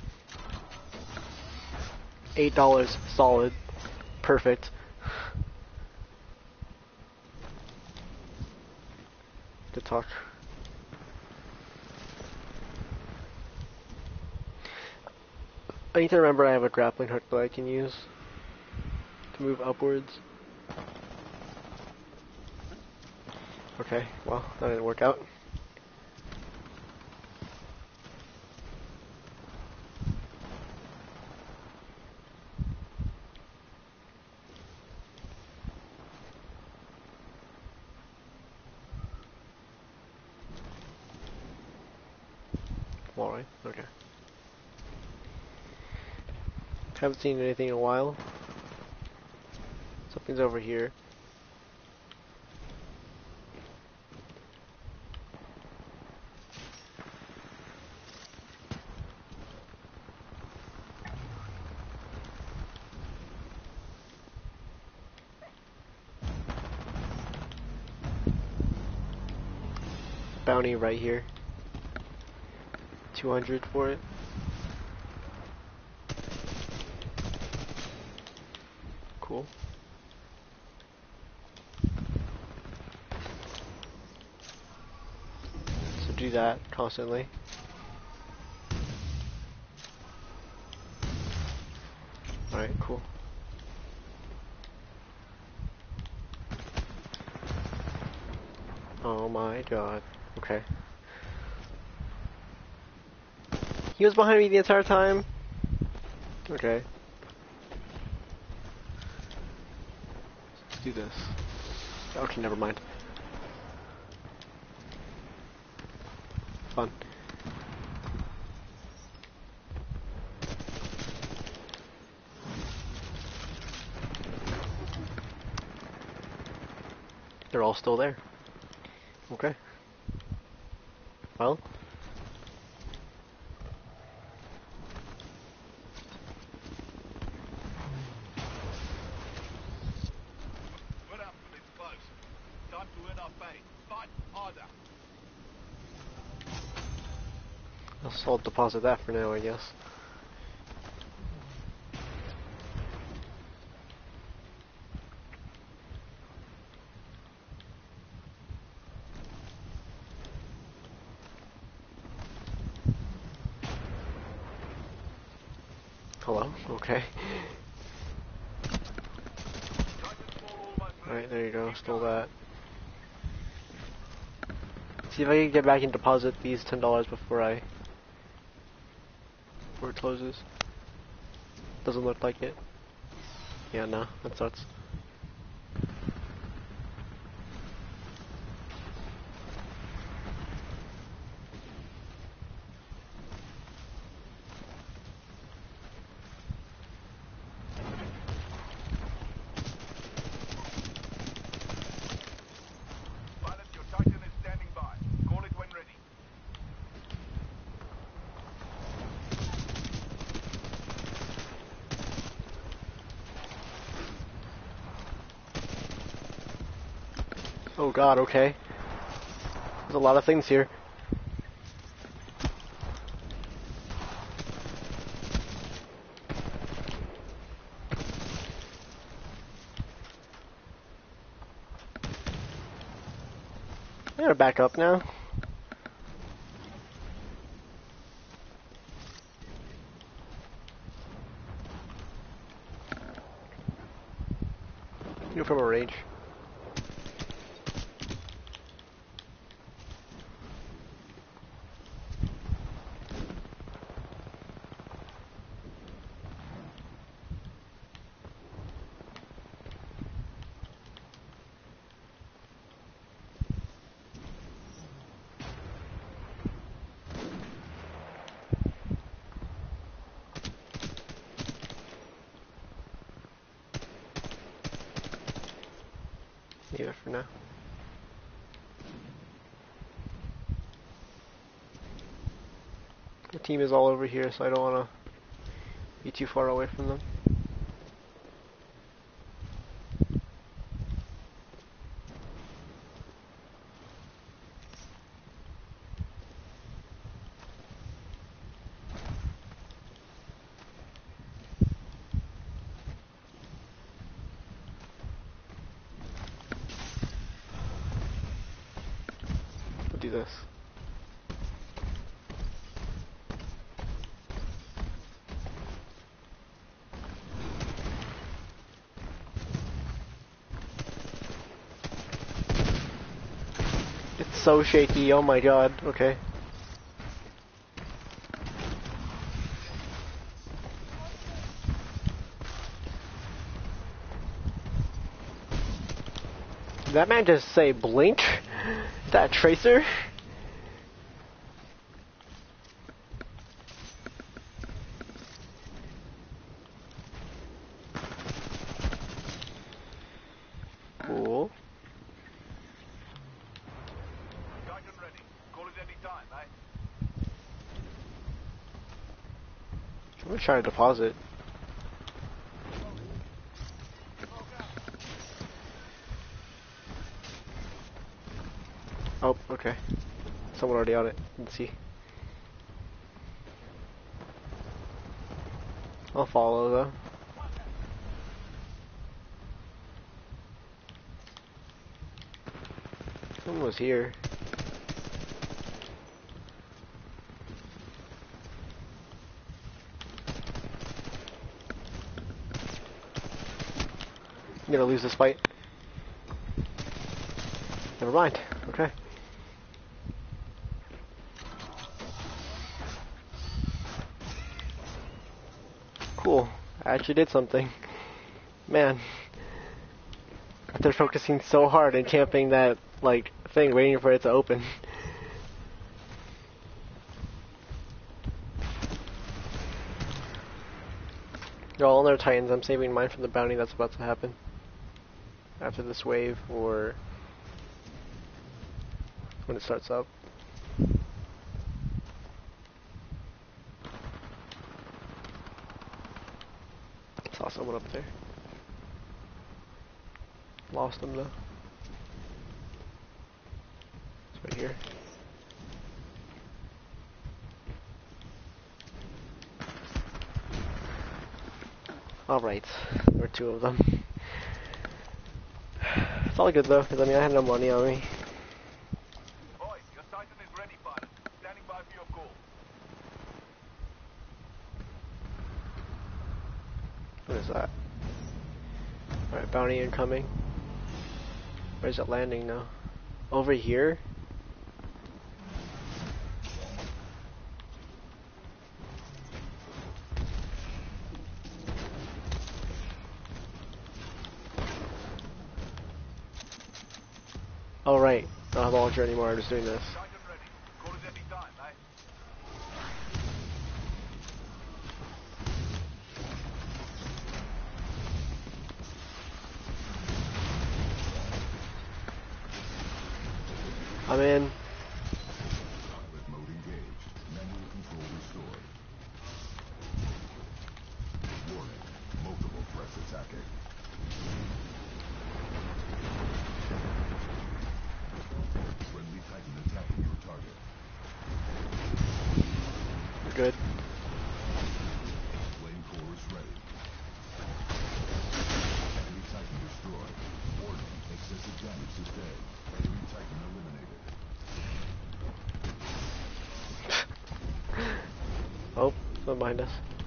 Eight dollars, solid, perfect. Good talk. I need to remember I have a grappling hook that I can use to move upwards. Okay, well, that didn't work out. Alright, okay. Haven't seen anything in a while. Something's over here. Bounty right here. two hundred for it. Cool. So do that constantly. Alright, cool. Oh my god. Okay. He was behind me the entire time? Okay. Let's do this. Okay, never mind. Fun. They're all still there. Okay. Well. Put up when it's close. Time to earn our pay. Fight harder. I'll salt deposit that for now, I guess. Hello? Okay. Alright, there you go, stole that. See if I can get back and deposit these ten dollars before I... before it closes. Doesn't look like it. Yeah, no, that sucks. Pilot, your Titan is standing by. Call it when ready. Oh god, okay. There's a lot of things here. I gotta back up now. You from a range. Leave it for now. The team is all over here, so I don't want to be too far away from them. We'll do this. It's so shaky, oh my god, okay. Did that man just say blink? Is that a tracer? Cool. Titan ready. Call it any time, eh? I'm gonna try to deposit. Oh, okay. Someone already on it. Let's see. I'll follow though. Someone was here. I'm gonna lose this fight. Never mind. Okay. Cool. I actually did something. Man. After focusing so hard and camping that, like, thing, waiting for it to open. They're all on their Titans. I'm saving mine from the bounty that's about to happen. After this wave, or when it starts up. Saw someone up there. Lost them though. It's right here. Alright, there were two of them. It's all good though, because I mean I had no money on me. Boy, your Titan is ready, pilot. Standing by for your call. What is that? Alright, bounty incoming. Where's it landing now? Over here? Oh right, I don't have a launcher anymore, I'm just doing this. Titan ready. Call it any time, eh? I'm in. Pilot mode engaged. Manual control restored. Warning. Multiple threats attacking. Friendly Titan attacking your target. We're good. Flame core is ready. Enemy Titan destroyed. Warning. Excessive damage sustained. Enemy Titan eliminated. Oh, someone behind us.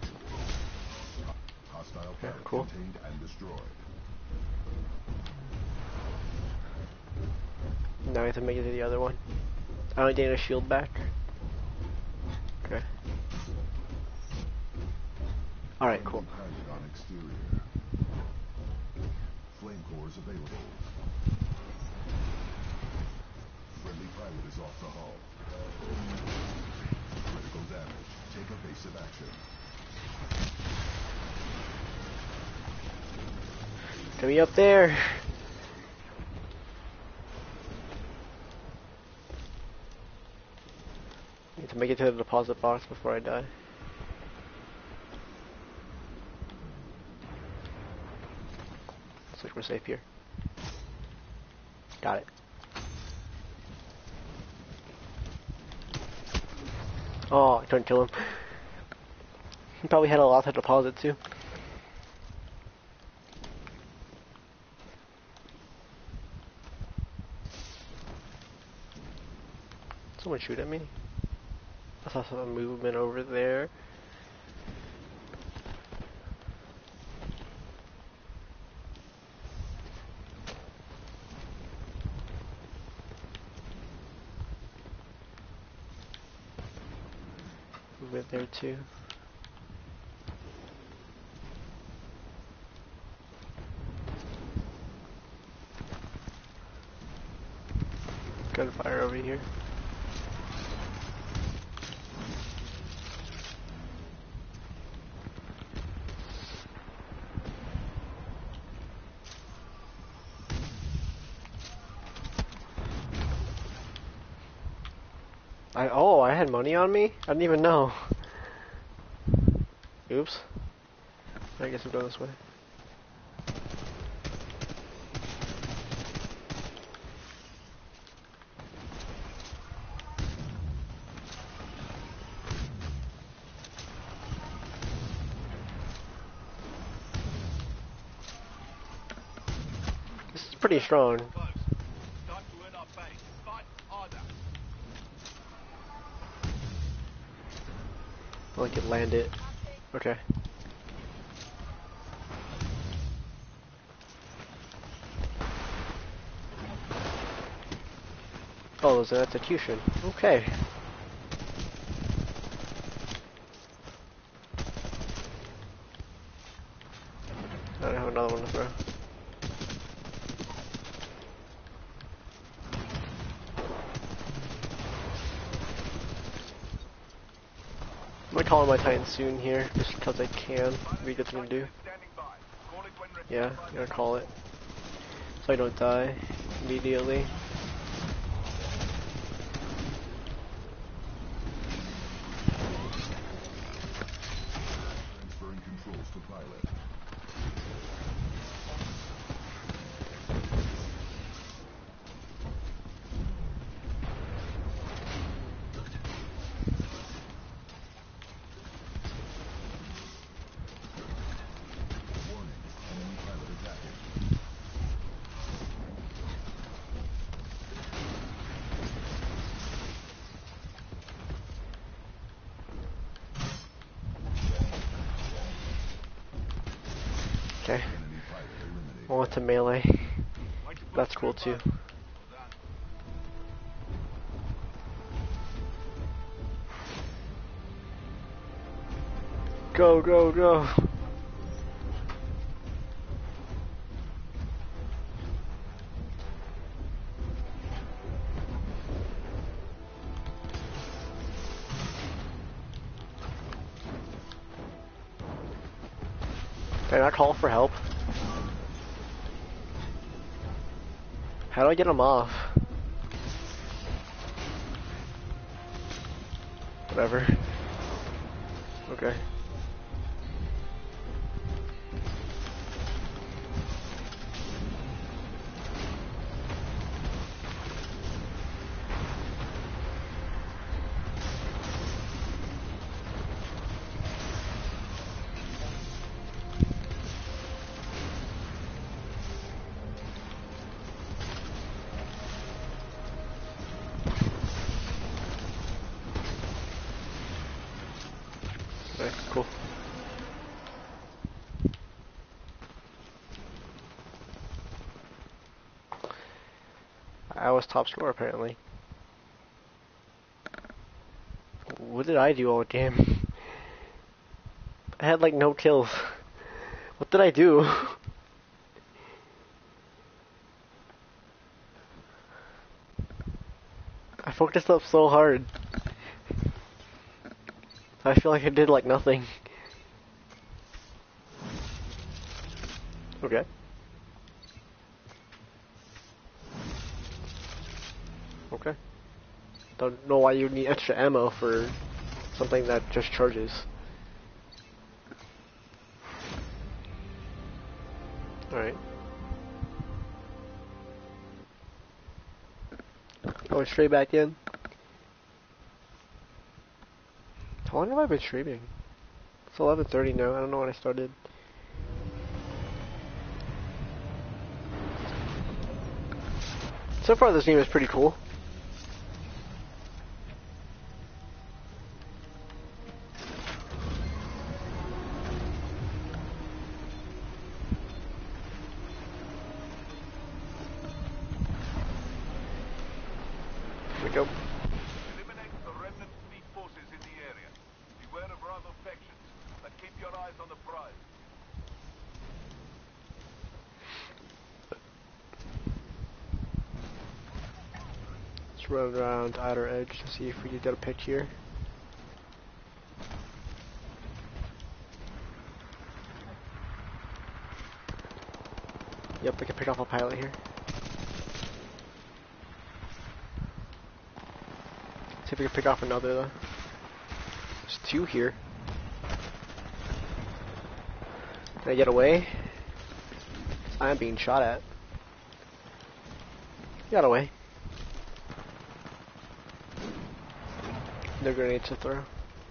Hostile Yeah, pilot cool. contained and destroyed. Now we have to make it to the other one. I only gained a shield back. Okay. Alright, cool. Friendly pilot on exterior. Flame cores available. Friendly pilot is off the hull. Critical damage. Take evasive action. Get me up there. Need to make it to the deposit box before I die. Looks like we're safe here. Got it. Oh, I couldn't kill him. He probably had a lot to deposit too. Someone shoot at me? I saw some movement over there. Movement there too. Gunfire over here. I oh, I had money on me? I didn't even know. Oops. I guess we'll go this way. This is pretty strong. Close. Time to earn our pay. Fight harder. Like it landed. Okay. Oh, there's an execution. Okay. I don't have another one to throw. I'm gonna call on my Titan soon here, just because I can. It'd be a good thing to do. Standing by. Call it when ready. Yeah, I'm gonna call it. So I don't die immediately. Transferring controls to pilot. Warning. Enemy pilot attacking. Okay. Enemy pilot eliminated. I want to melee. That's cool too. Go, go, go. Can I call for help? How do I get him off? Whatever. Okay. Okay, cool. I was top scorer apparently. What did I do all game? I had like no kills. What did I do? I focused up so hard. I feel like I did like nothing. Okay. Okay. Don't know why you need extra ammo for something that just charges. Alright. Going straight back in. How long have I been streaming? It's eleven thirty now. I don't know when I started. So far this game is pretty cool. Here we go. Eliminate the remnant fleet forces in the area. Beware of rival factions, but keep your eyes on the prize. Let's run around outer edge to see if we can get a pick here. Yep, we can pick off a pilot here. See if we can pick off another though. There's two here. Can I get away? I'm being shot at. Got away. No grenades to throw.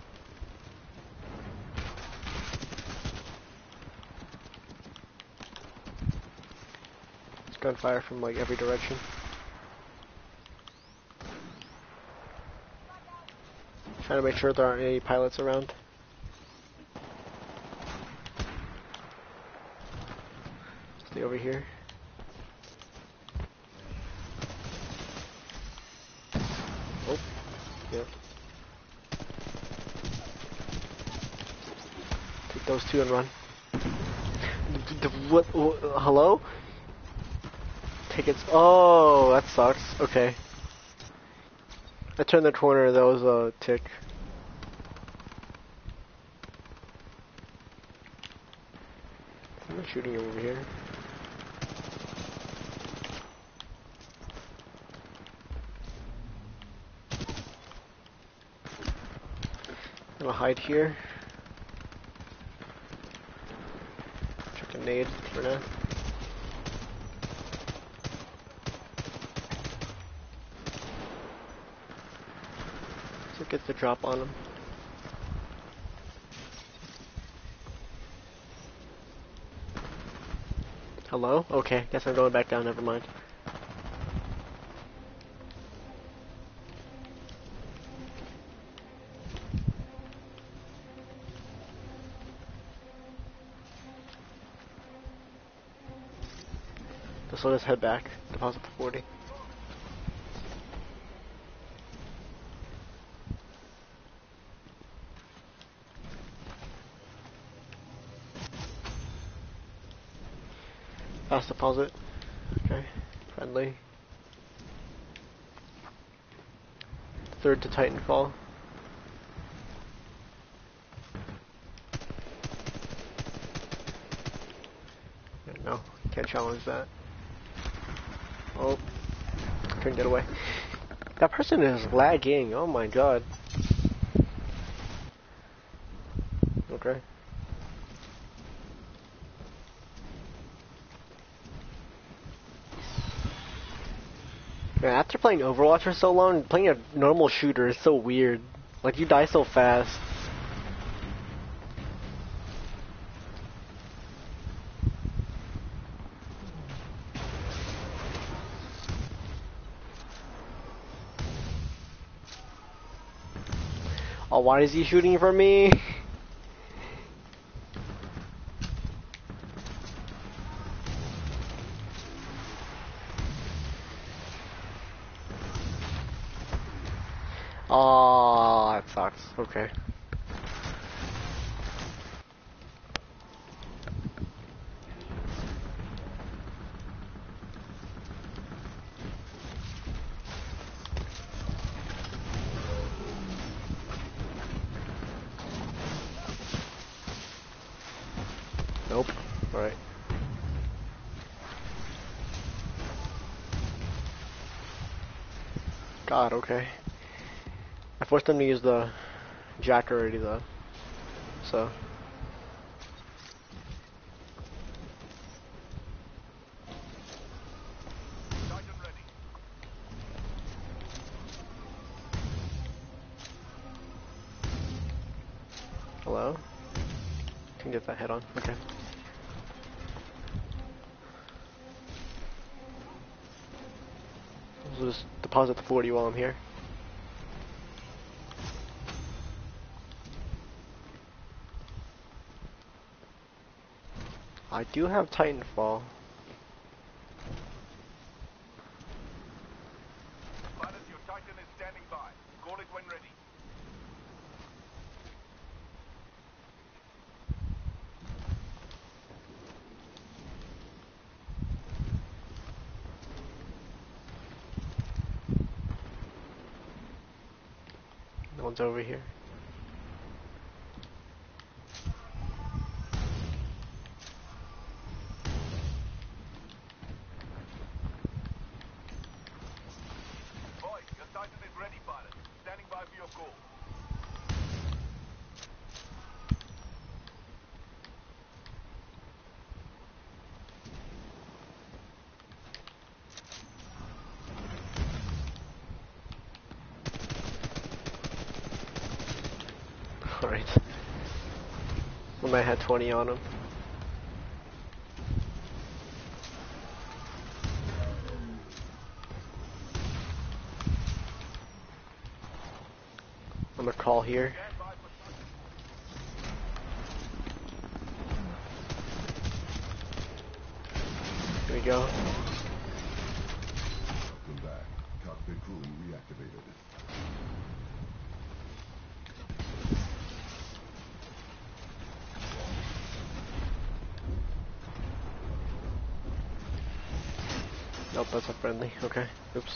It's gunfire from like every direction. Trying to make sure there aren't any pilots around. Stay over here. Oh, yep. Take those two and run. What? what hello? Tickets. Oh, that sucks. Okay. I turned the corner. That was a tick. I'm shooting over here. I'm gonna hide here. Check a nade for now. So get the drop on him. Hello? Okay, guess I'm going back down, never mind. Just let us head back. Deposit the forty. Fast deposit. Okay. Friendly. Third to Titanfall. Can't challenge that. Oh, couldn't get away. That person is lagging. Oh my god. Okay. Man, after playing Overwatch for so long, playing a normal shooter is so weird. Like, you die so fast. Oh, why is he shooting for me? Oh, that sucks. Okay. Nope. Alright. God, okay. I forced them to use the jack already though. So. Titan ready. Hello? Can get that head on. Okay. I'll just deposit the forty while I'm here. I do have Titanfall. Pilot, your Titan is standing by. Call it when ready. No one's over here. Boy, your Titan is ready, pilot. Standing by for your call. Alright. When I had twenty on him. I'm gonna call here. Stand by for Titan. Here we go. Welcome back. Cockpit cooling reactivated. Nope, that's a friendly. Okay. Oops.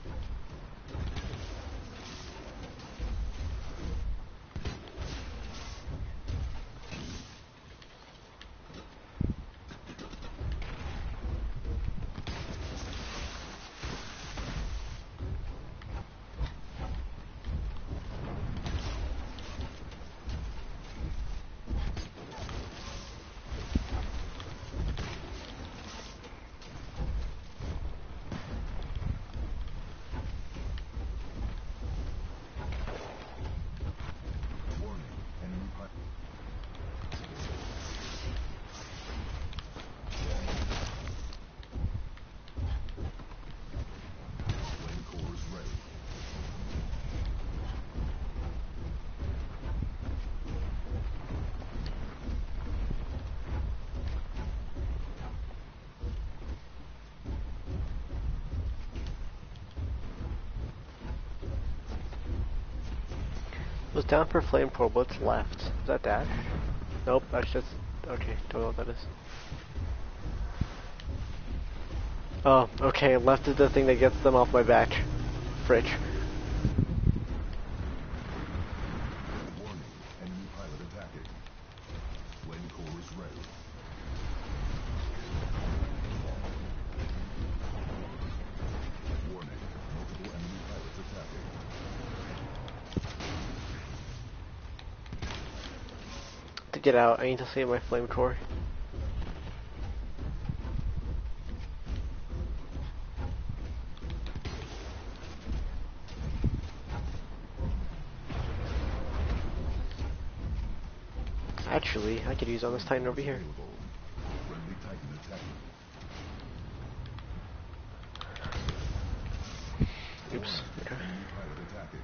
Warning. Enemy pilot. Flame cores ready. Was down for flame core. What's left? Is that dash? Nope, that's just... Okay, don't know what that is. Oh, okay, left is the thing that gets them off my back. Fridge. Warning. Enemy pilot attacking. Flame cores ready. To get out, I need to save my flamethrower. Actually, I could use on this Titan over here. Friendly Titan attacking. Oops. Okay. Enemy pilot attacking.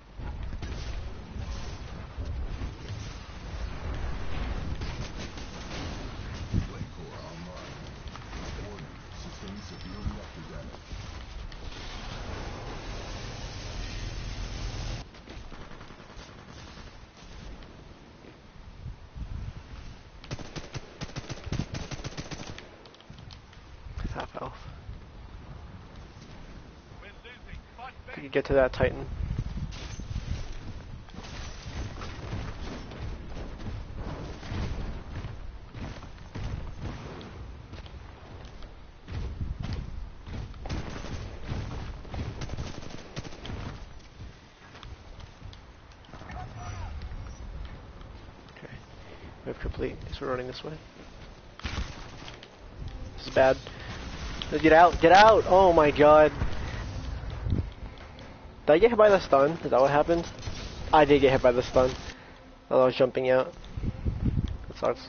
Flame core online. Warning, sustained severe reactor damage. Half health. We're losing. Fight If back. we could get to that Titan. Okay. Move complete. So we're running this way. This is bad. Get out! Get out! Oh my god. Did I get hit by the stun? Is that what happened? I did get hit by the stun. While I was jumping out. That sucks.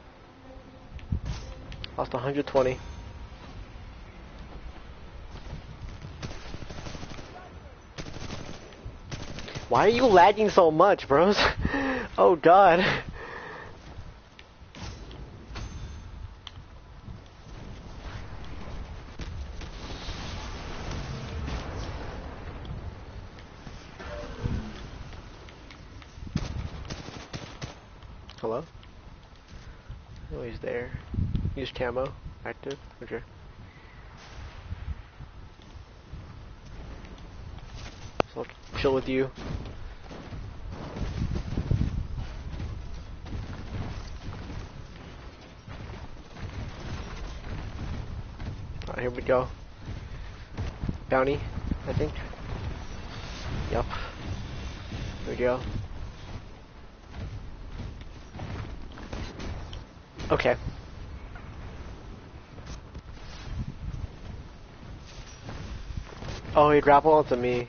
Lost one hundred twenty. Why are you lagging so much, bros? Oh god. Hello? Oh, he's there. Use camo. Active. Okay. So I'll chill with you. Alright, here we go. Bounty, I think. Yup. Here we go. Okay. Oh, he grappled onto me.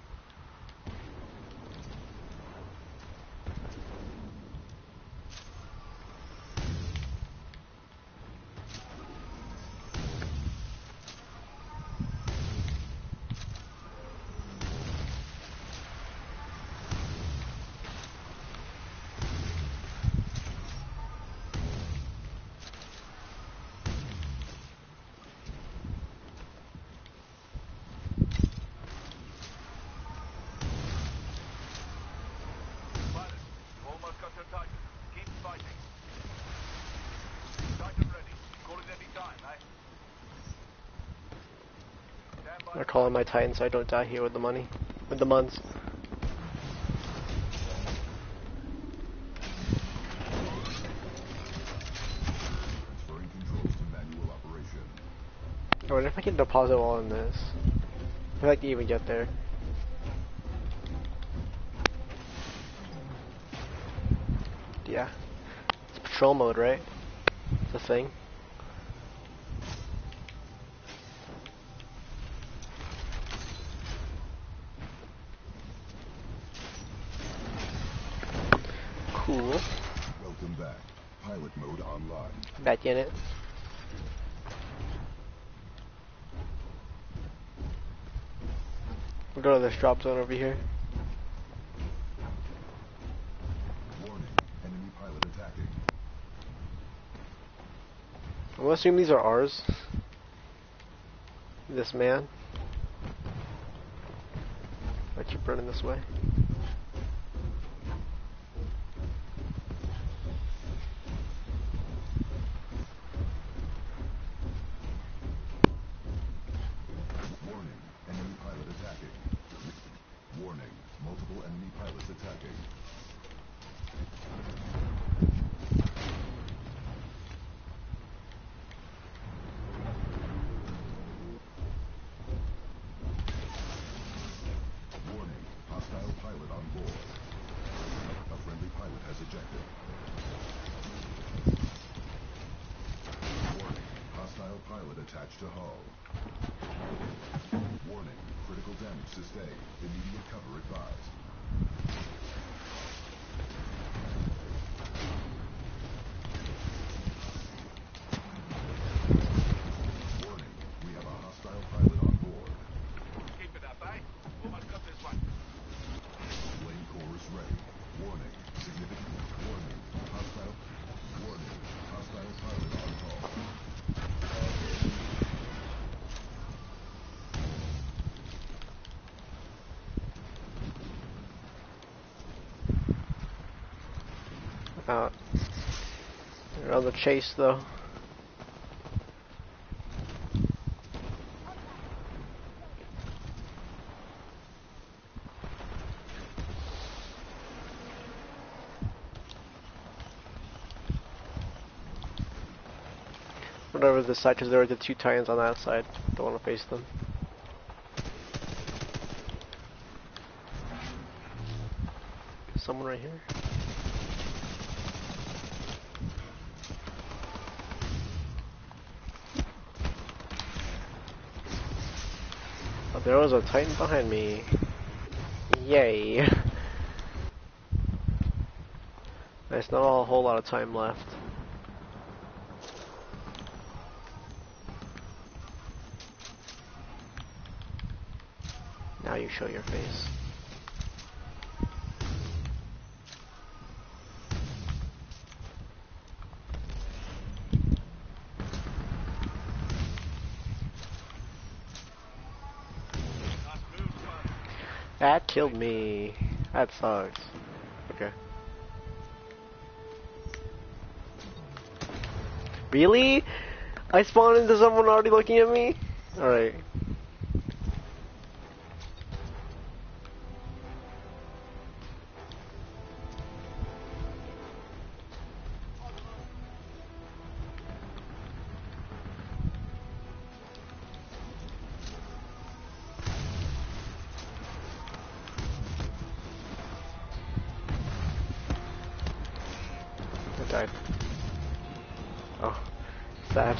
Pilot, almost got your Titan. Keep fighting. Titan ready. Call it any time, eh? Stand by. I'm calling my Titan so I don't die here with the money. With the muns. Transferring controls to manual operation. I wonder if I can deposit all in this. I'd like to even get there. Yeah. It's patrol mode, right? It's a thing. Cool. Welcome back. Pilot mode online. Back in it. We'll go to this drop zone over here. Warning, enemy pilot attacking. I'm gonna assume these are ours. This man. I keep running this way. Warning, enemy pilot attacking. Warning, multiple enemy pilots attacking. Warning, hostile pilot attached to hull. Warning, critical damage sustained. Immediate cover advised. Warning, we have a hostile pilot on board. Keep it up, eh? Almost got this one. Flame cores ready. Warning, significant warning. Hostile. Warning, hostile pilot on hull. Uh, they're on the chase though. Whatever this side, because there are the two Titans on that side. Don't want to face them. Someone right here. Oh, there was a Titan behind me. Yay. There's not a whole lot of time left. Now you show your face. That killed me. That sucks. Okay. Really? I spawned into someone already looking at me? Alright. I died. Oh, sad.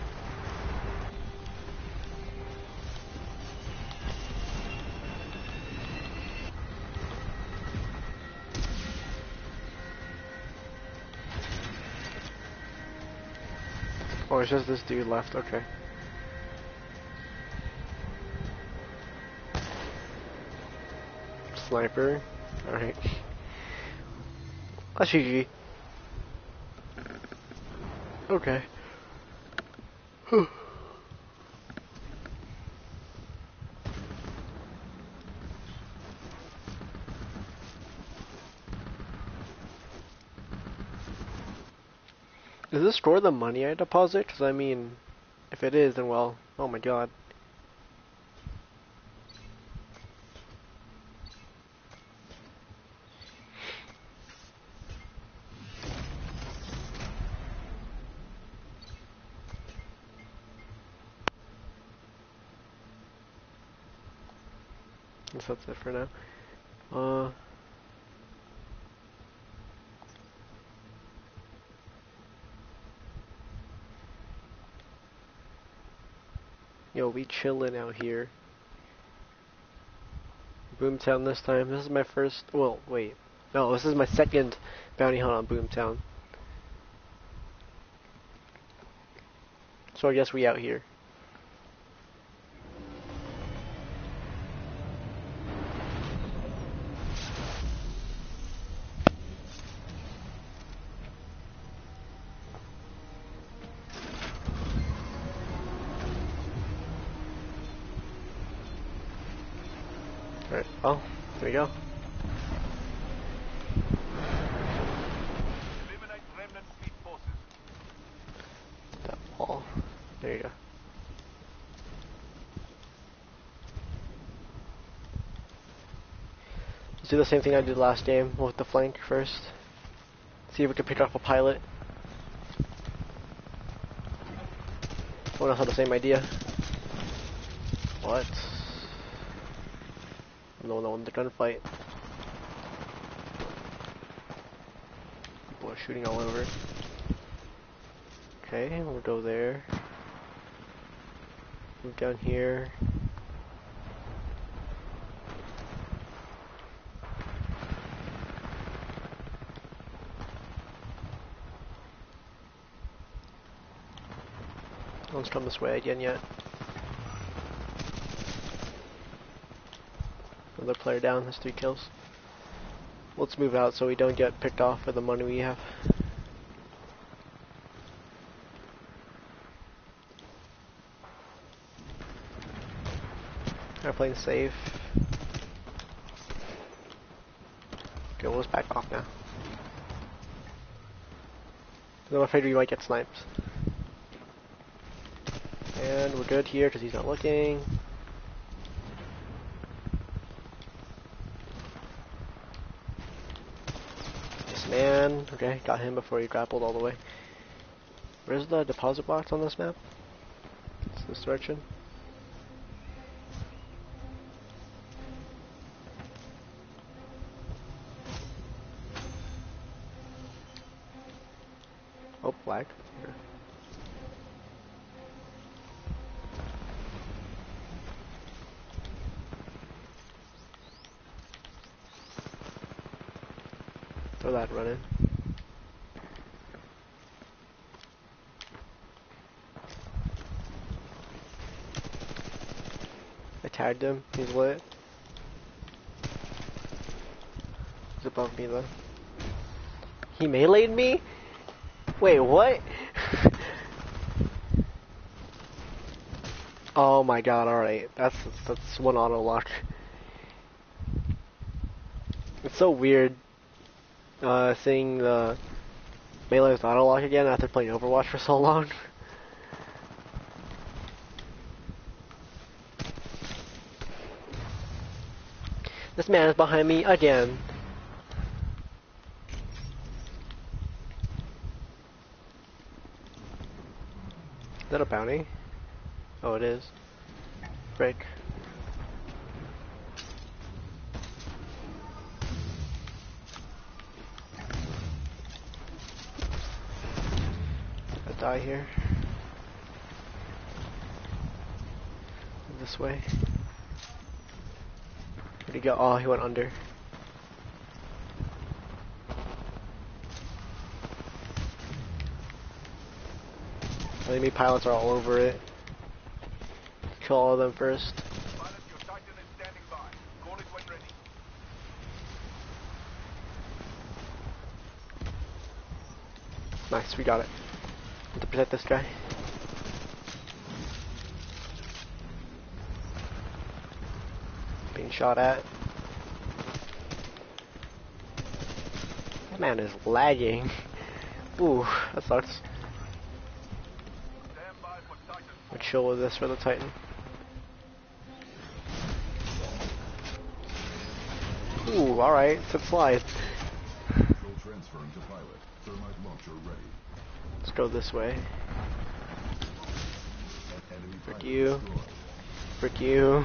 Oh, it's just this dude left, okay. Sniper, alright. That's G G. Okay. Whew. Is this store the money I deposit? Because I mean, if it is, then well, oh my god. Guess that's it for now. Uh. Yo, we chillin' out here. Boomtown this time. This is my first. Well, wait. No, this is my second bounty hunt on Boomtown. So I guess we out here. Alright, well, there we go. Eliminate remnant fleet forces. That wall. There you go. Let's do the same thing I did last game with the flank first. See if we can pick up a pilot. Someone else had the same idea. What? I'm the one that won the gunfight. People are shooting all over. Okay, we'll go there. Move down here. No one's come this way again yet. Another player down, that's three kills. Let's move out so we don't get picked off for the money we have. They're playing safe. Okay, we'll just back off now. I'm afraid we might get sniped. And we're good here because he's not looking. This man, okay, got him before he grappled all the way. Where's the deposit box on this map? It's this direction. Oh, black. Here. Throw that running. I tagged him. He's lit. He's above me though. He meleeed me? Wait, what? Oh my god, alright. That's that's one auto lock. It's so weird uh seeing the melee with auto lock again after playing Overwatch for so long. This man is behind me again. Is that a bounty? Oh, it is. Break. I die here. This way. Where'd he go? Oh, he went under. Enemy pilots are all over it. Kill all of them first. Pilot, your Titan is standing by. Call it when ready. Nice, we got it. Need to protect this guy. Being shot at. That man is lagging. Ooh, that sucks. Stand by for Titanfall. I'll chill with this for the Titan. Ooh, alright, let's slide. Control transferring to pilot. Thermite launcher ready. Let's go this way. Enemy Frick pilot you. destroyed. Frick you.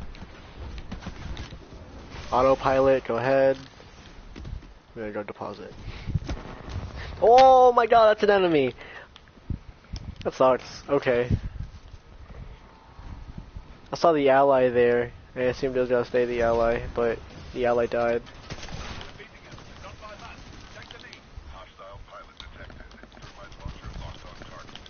Autopilot, go ahead. We're gonna go deposit. Oh my god, that's an enemy! That sucks. Okay. I saw the ally there. I assumed it was gonna stay the ally, but the ally died. Beating him. Not by much. Take the lead. Hostile pilot detected. Thermite launcher locked on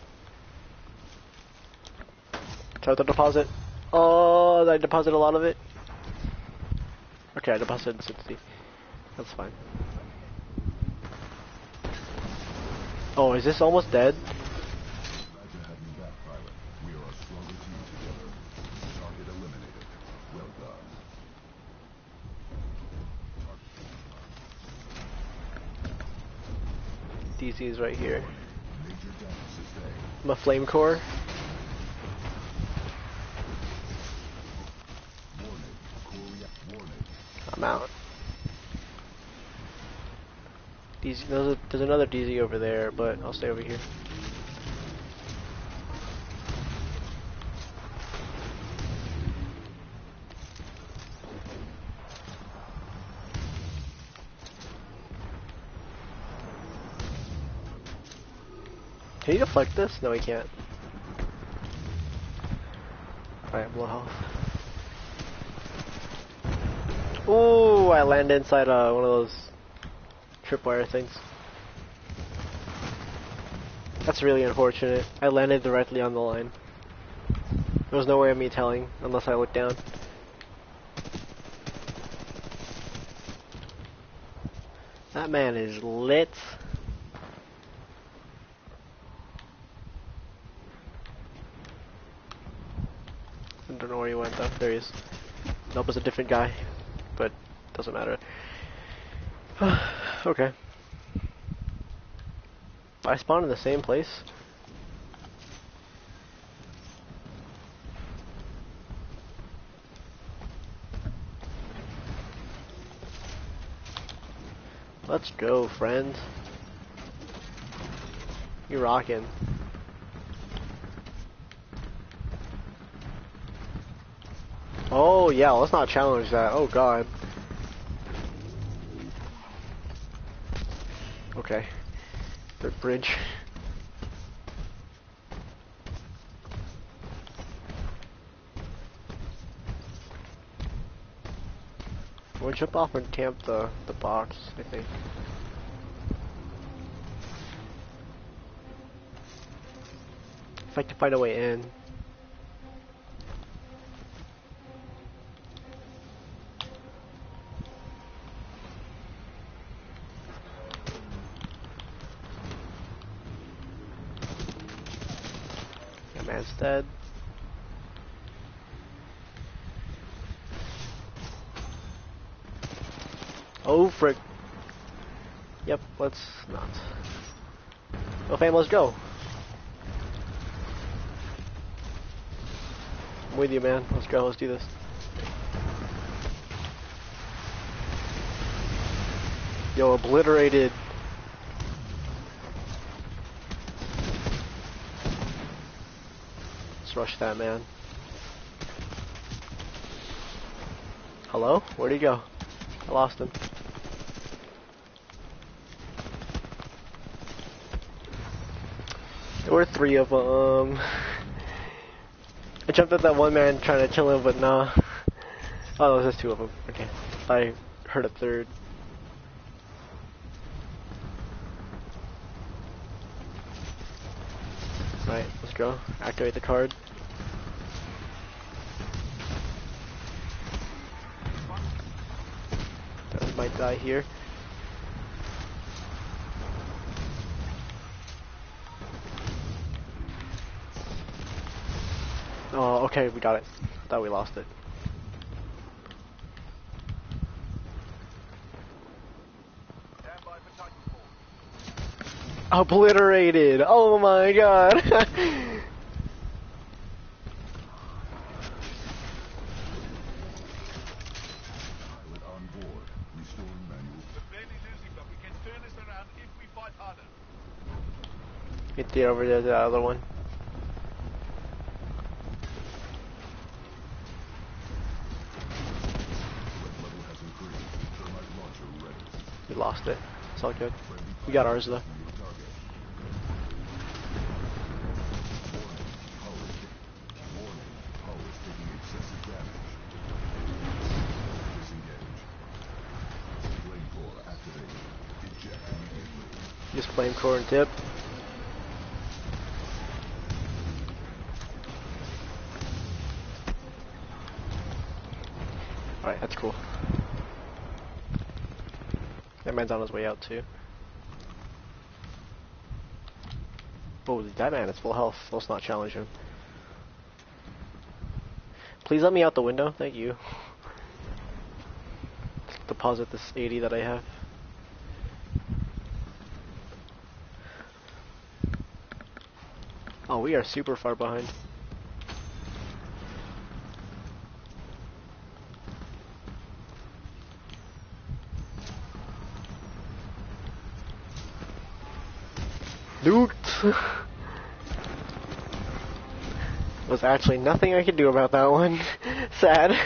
target. Try to deposit. Oh, I deposited a lot of it. Okay, I deposited sixty. That's fine. Oh, is this almost dead? Glad to have you back, pilot. We are a stronger team together. Target eliminated. Well done. D C is right here. Major damage sustained. I'm a flame core. Warning. Core react. Warning. I'm out. D Z, there's, a, there's another D Z over there, but I'll stay over here. Can you deflect this? No, he can't. Alright, blood health. Ooh, I landed inside uh, one of those tripwire things. That's really unfortunate. I landed directly on the line. There was no way of me telling unless I looked down. That man is lit. I don't know where he went though. There he is. Nope, it's a different guy. But doesn't matter. Okay. I spawned in the same place. Let's go, friend. You're rocking. Oh yeah, let's not challenge that. Oh god. Okay. The bridge. We'll jump off and tamp the, the box, I think. If I can find a way in. That man's dead. Oh frick. Yep, let's not. Well fam, let's go. I'm with you, man. Let's go, let's do this. Yo, obliterated. Let's rush that man. Hello? Where'd he go? I lost him. There were three of them. I jumped at that one man trying to kill him, but nah. Oh, there was just two of them. Okay. I heard a third. Right, let's go. Activate the card. That might die here. Oh, okay, we got it. I thought we lost it. Stand by for Titanfall. Obliterated! Oh my god! Pilot on board. Restoring manual. We're barely losing, but we can turn this around if we fight harder. Get the over there, the other one. Level has increased. Thermite launcher ready. We lost it. It's all good. We got ours though. Target. Warning. Hull is hit. Warning. Hull is taking excessive damage. Disengage. Flame core activated. Eject immediately. Just flame core and tip. Alright, that's cool. That man's on his way out too. Oh, that man is full health. Let's not challenge him. Please let me out the window. Thank you. Deposit this eighty that I have. Oh, we are super far behind. Duked! Was actually nothing I could do about that one. Sad.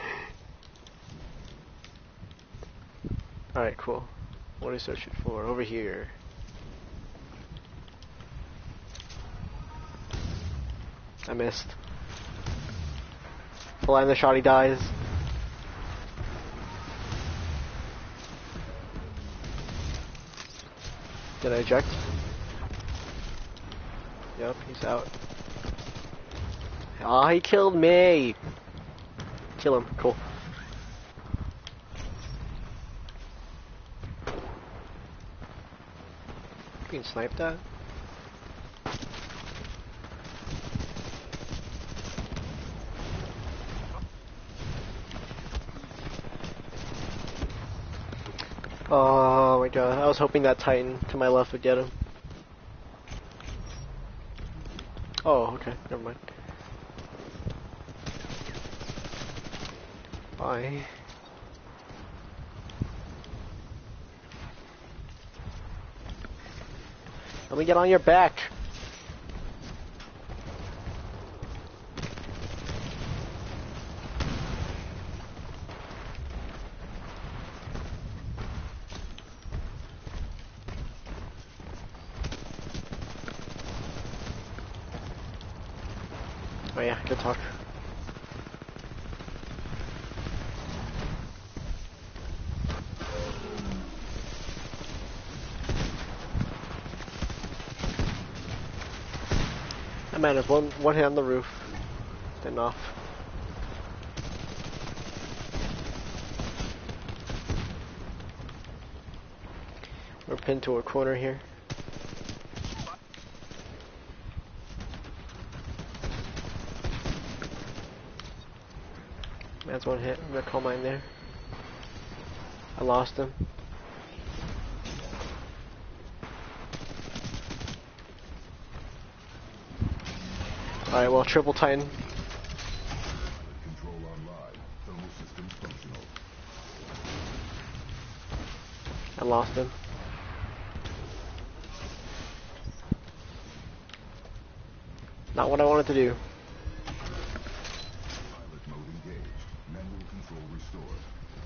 Alright, cool. What are we searching for? Over here. I missed. Blind the shot, he dies. Did I eject? Yep, he's out. Ah, he killed me! Kill him, cool. Being sniped at? Oh my god, I was hoping that Titan to my left would get him. Oh, okay, never mind. Bye. Let me get on your back. Oh yeah, good talk. That man is one one hit on the roof, then off. We're pinned to a corner here. Man's one hit. I'm gonna call mine there. I lost him. Alright, well, triple Titan. Control online. Thermal systems functional. I lost him. Not what I wanted to do. Pilot mode engaged. Manual control restored.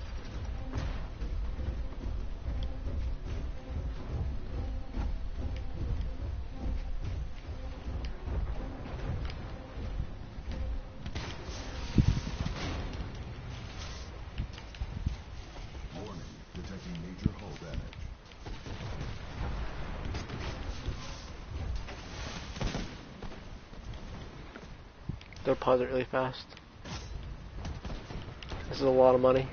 Warning, detecting major hull damage. They'll pause it really fast. This is a lot of money.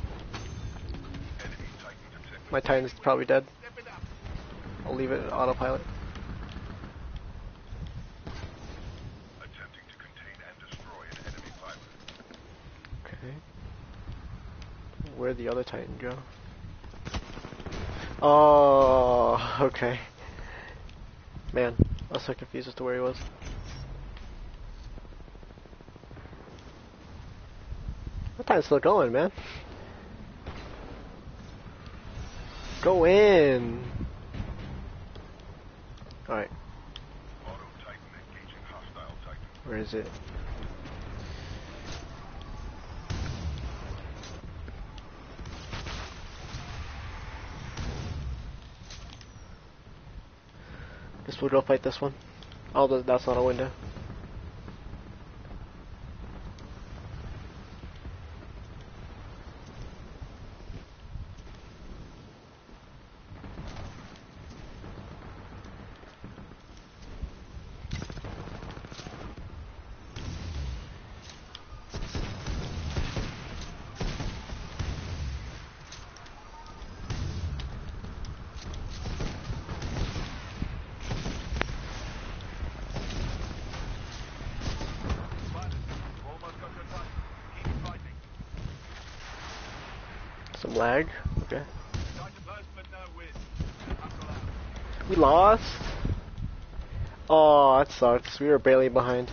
My Titan's probably dead. I'll leave it at autopilot. Attempting to contain and destroy an enemy pilot. Okay. Where'd the other Titan go? Oh, okay. Man, I was so confused as to where he was. That Titan's still going, man. Go in! Alright, Auto Titan engaging hostile Titan. where is it? Guess we'll go fight this one. Oh, th- that's not a window. Some lag. Okay. We lost? Oh, that sucks. We were barely behind.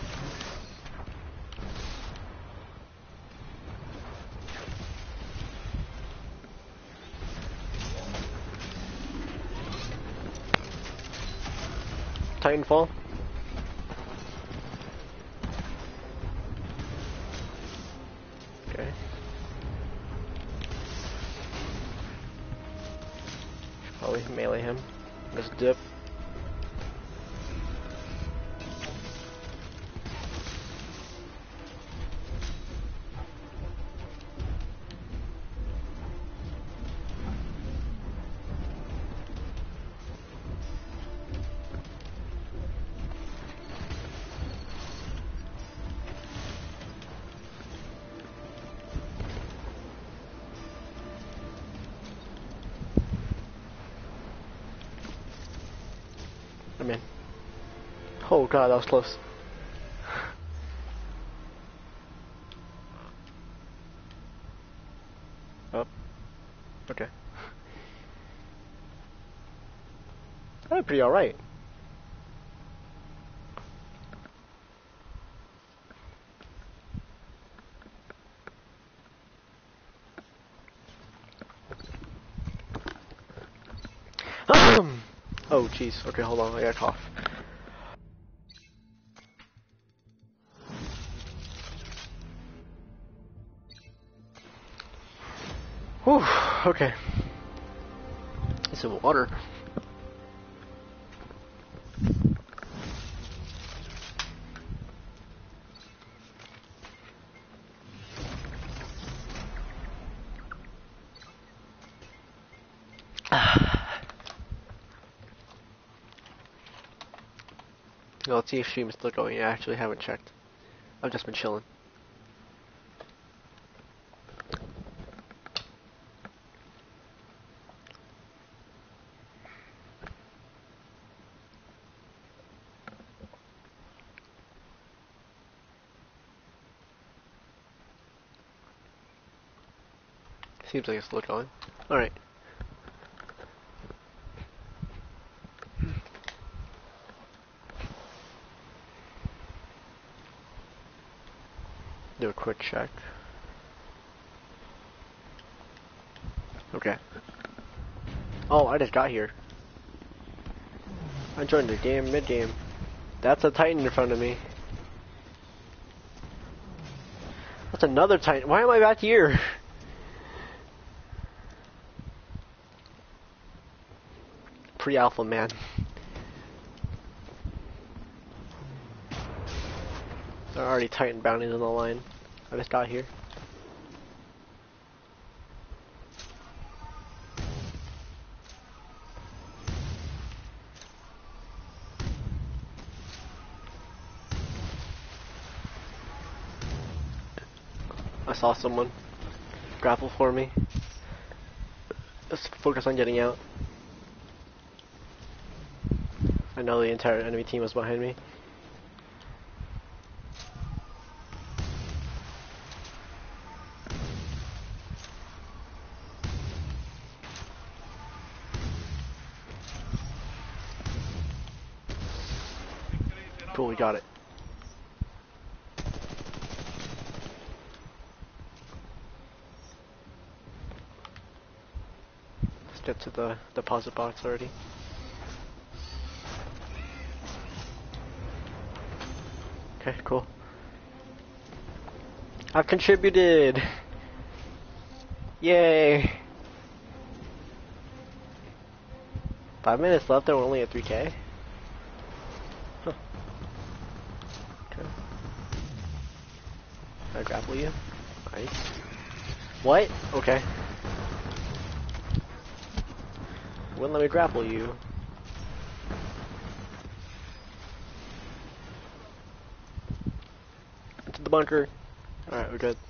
Titanfall. Okay. Probably melee him. Just dip. I'm in. Oh god, that was close. Oh. Okay. That did pretty alright. Oh jeez, okay, hold on, I gotta cough. Whew, okay. Need some water. Well, let's see if stream is still going. I actually haven't checked. I've just been chilling. Seems like it's still going. Alright. Do a quick check. Okay. Oh, I just got here. I joined the game mid-game. That's a Titan in front of me. That's another Titan. Why am I back here? Pre-alpha, man. There are already Titan bounties on the line. I just got here. I saw someone grapple for me. Let's focus on getting out. I know the entire enemy team was behind me. Cool, we got it. Let's get to the deposit box already. Okay, cool. I've contributed! Yay! Five minutes left and we're only at three K? Huh. Okay. Can I grapple you? Nice. What? Okay. Wouldn't let me grapple you. Into the bunker. Alright, we're good.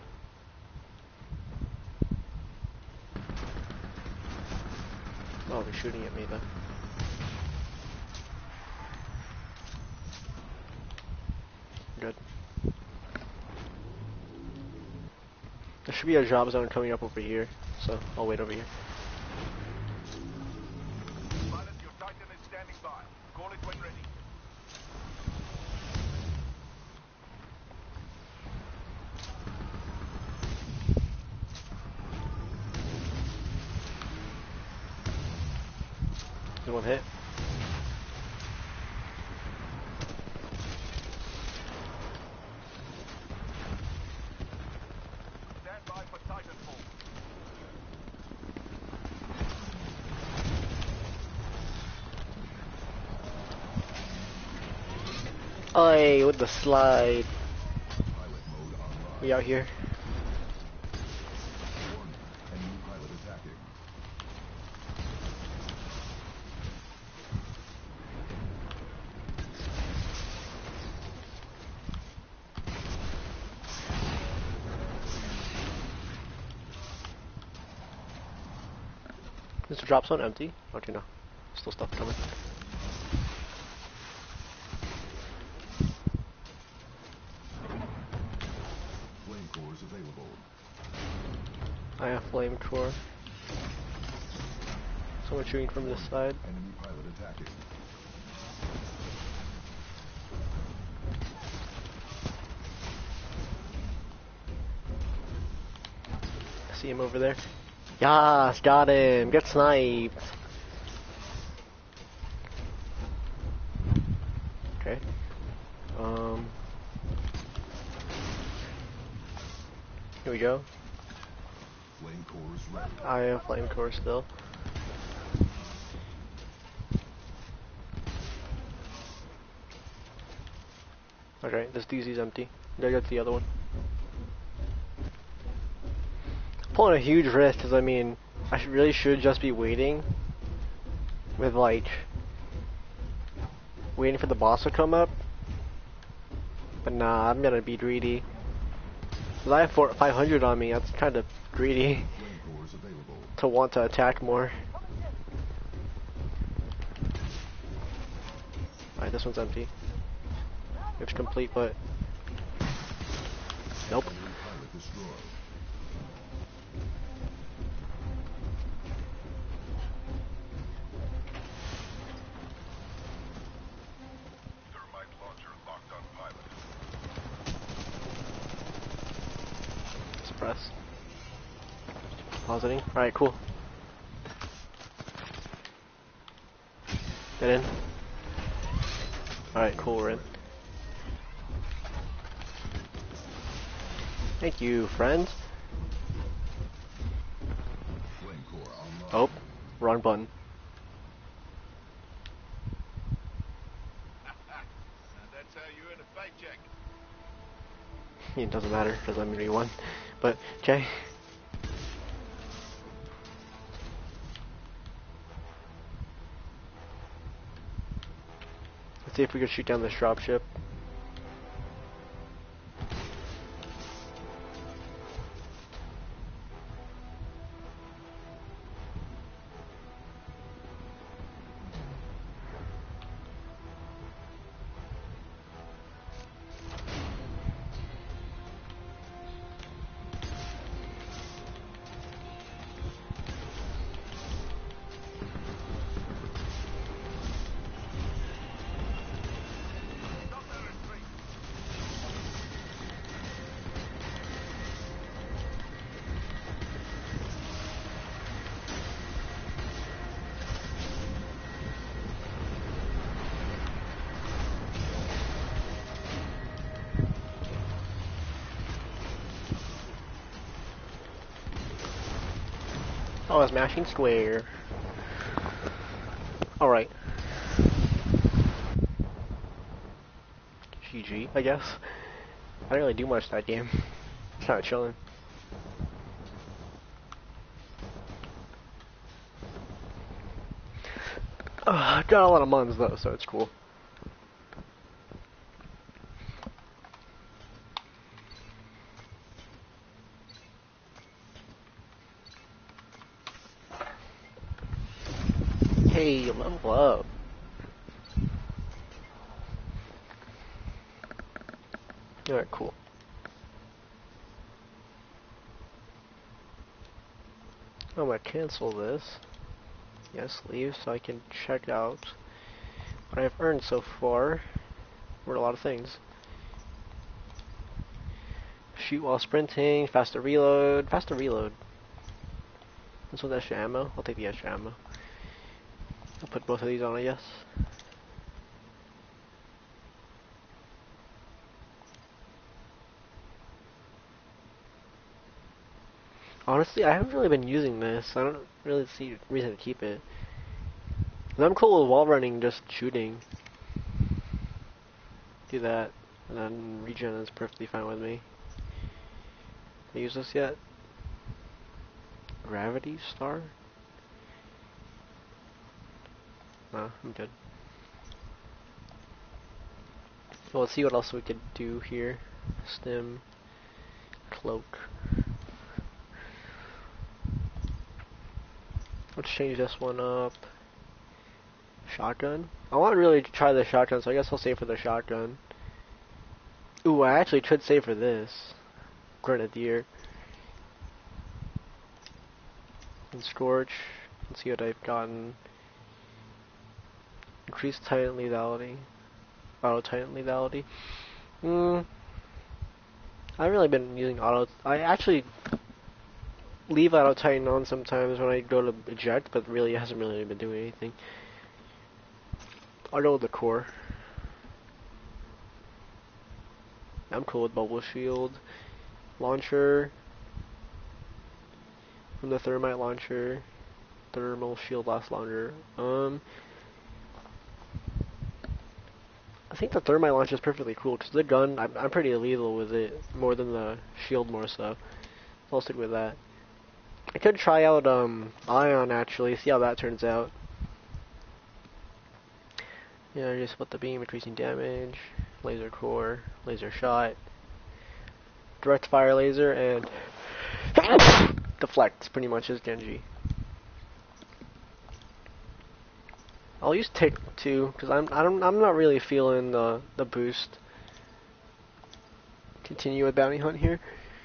Oh, they're shooting at me though. Good. There should be a drop zone coming up over here, so I'll wait over here. Pilot, your Titan is standing by. Call it when ready. Did one hit? Stand by for Titanfall. Oi, with the slide. Pilot mode online. We out here. Warning, enemy pilot attacking. Is the drop zone empty? Okay, no. Still stuff coming. cores available. I have flame core. Someone shooting from this side. Enemy pilot attacking. I see him over there. Yas, got him. Get sniped. Okay. Um. Here we go. Flame cores ready. I have flame core still. Okay, this D Z's empty. Gotta get to the other one. Pulling a huge risk because I mean, I should, really should just be waiting. With like, waiting for the boss to come up. But nah, I'm gonna be greedy. Cause I have four, five hundred on me. That's kind of greedy Flame cores available. to want to attack more. Alright, this one's empty. It's complete, but nope. Enemy pilot destroyed. Thermite launcher locked on pilot. Suppress. Positing. Alright, cool. Get in. Alright, cool, we're in. Thank you, friend. Flame core online. Oh, wrong button. That's how you earn a paycheck. It doesn't matter because I'm gonna be one. But okay. Let's see if we can shoot down this dropship. Oh, it's mashing square. Alright. G G, I guess. I didn't really do much that game. Just kinda chilling. Uh, got a lot of muns though, so it's cool. Hey, level up. Alright, cool. I'm gonna cancel this. Yes, leave so I can check out what I've earned so far. Earned a lot of things. Shoot while sprinting, faster reload, faster reload. This one's extra ammo. I'll take the extra ammo. I'll put both of these on, I guess. Honestly, I haven't really been using this. I don't really see a reason to keep it. And I'm cool with wall running, just shooting. Do that, and then regen is perfectly fine with me. Did I use this yet? Gravity star? No, I'm good. Well, let's see what else we could do here. Stim, cloak. Let's change this one up. Shotgun? I want to really try the shotgun, so I guess I'll save for the shotgun. Ooh, I actually could save for this. Grenadier. And Scorch. Let's see what I've gotten. Increased Titan lethality. Auto Titan lethality. Hmm. I haven't really been using auto. I actually leave Auto Titan on sometimes when I go to eject, but really it hasn't really been doing anything. I'll go with the core. I'm cool with Bubble Shield. Launcher. From the Thermite Launcher. Thermal Shield lasts longer. Um, I think the Thermite Launcher is perfectly cool, because the gun, I'm, I'm pretty lethal with it, more than the shield more so. So I'll stick with that. I could try out um, Ion actually, see how that turns out. Yeah, just split the beam, increasing damage, laser core, laser shot, direct fire laser, and deflect pretty much is Genji. I'll use Tick too, because I'm I don't I'm not really feeling the the boost. Continue with Bounty Hunt here.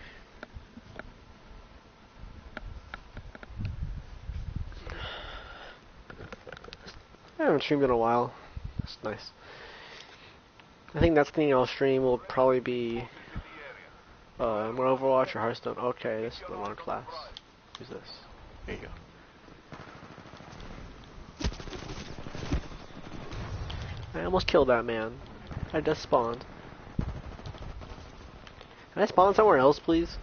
I haven't streamed in a while. That's nice. I think that's the thing I'll stream will probably be uh, more Overwatch or Hearthstone. Okay, this is the wrong class. Who's this? There you go. I almost killed that man. I just spawned. Can I spawn somewhere else, please?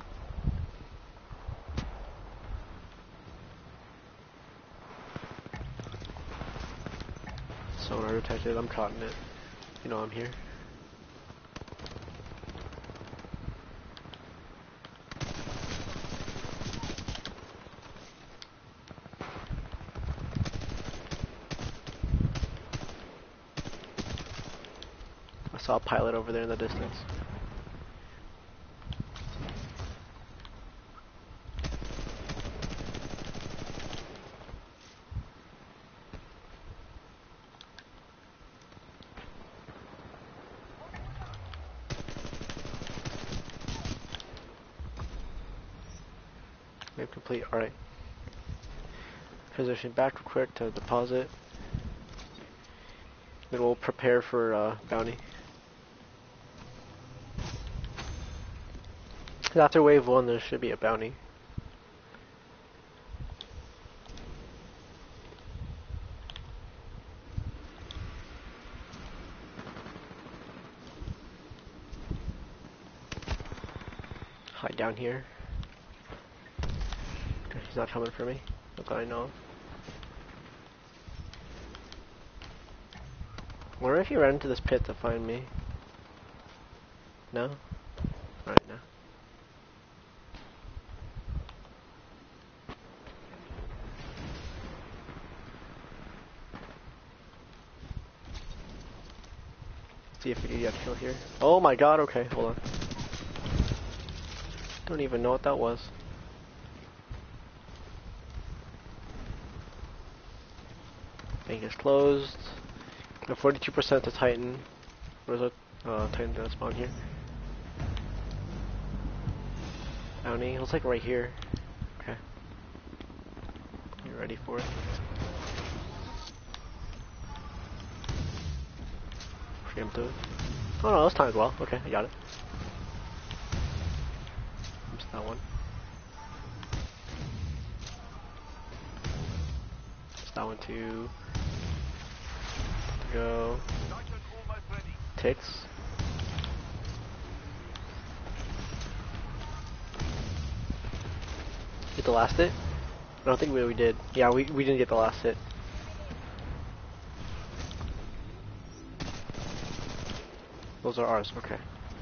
Sonar detected. I'm caught in it. You know I'm here. I saw a pilot over there in the distance. Wave complete. Alright. Position back real quick to deposit. Then we'll prepare for uh, bounty. After wave one, there should be a bounty. Hide down here. Okay, he's not coming for me. Not that I know of. I wonder if he ran into this pit to find me. No? Alright, no. See if we can get a kill here. Oh my god, okay, hold on. Don't even know what that was. Bank is closed. forty-two percent to Titan. Where's a uh, Titan gonna spawn here? Bounty, looks like right here. Okay. You ready for it? Preemptive. Oh no, that's timed well. Okay, I got it. Missed that one. Missed that one too. Go. Ticks. Get the last hit? I don't think we, we did. Yeah, we, we didn't get the last hit. Those are ours, okay.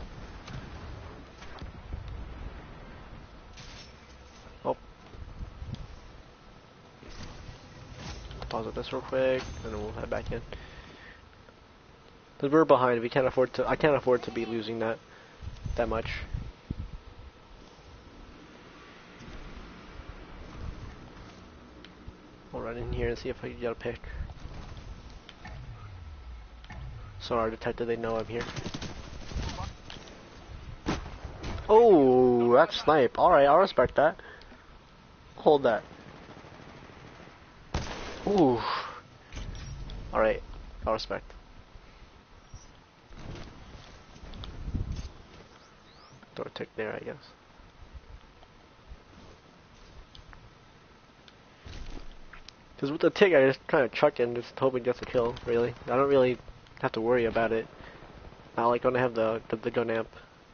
Oh. Pause this real quick, and then we'll head back in. Cause we're behind, we can't afford to, I can't afford to be losing that, that much. I'll run in here and see if I can get a pick. Sonar detected, they know I'm here. Oh, that's snipe. Alright, I'll respect that. Hold that. Ooh. Alright, I'll respect. Throw a tick there, I guess. Because with the tick, I just kind of chuck it and just hope it gets a kill, really. I don't really have to worry about it. Not like when I have the, the, the gun amp.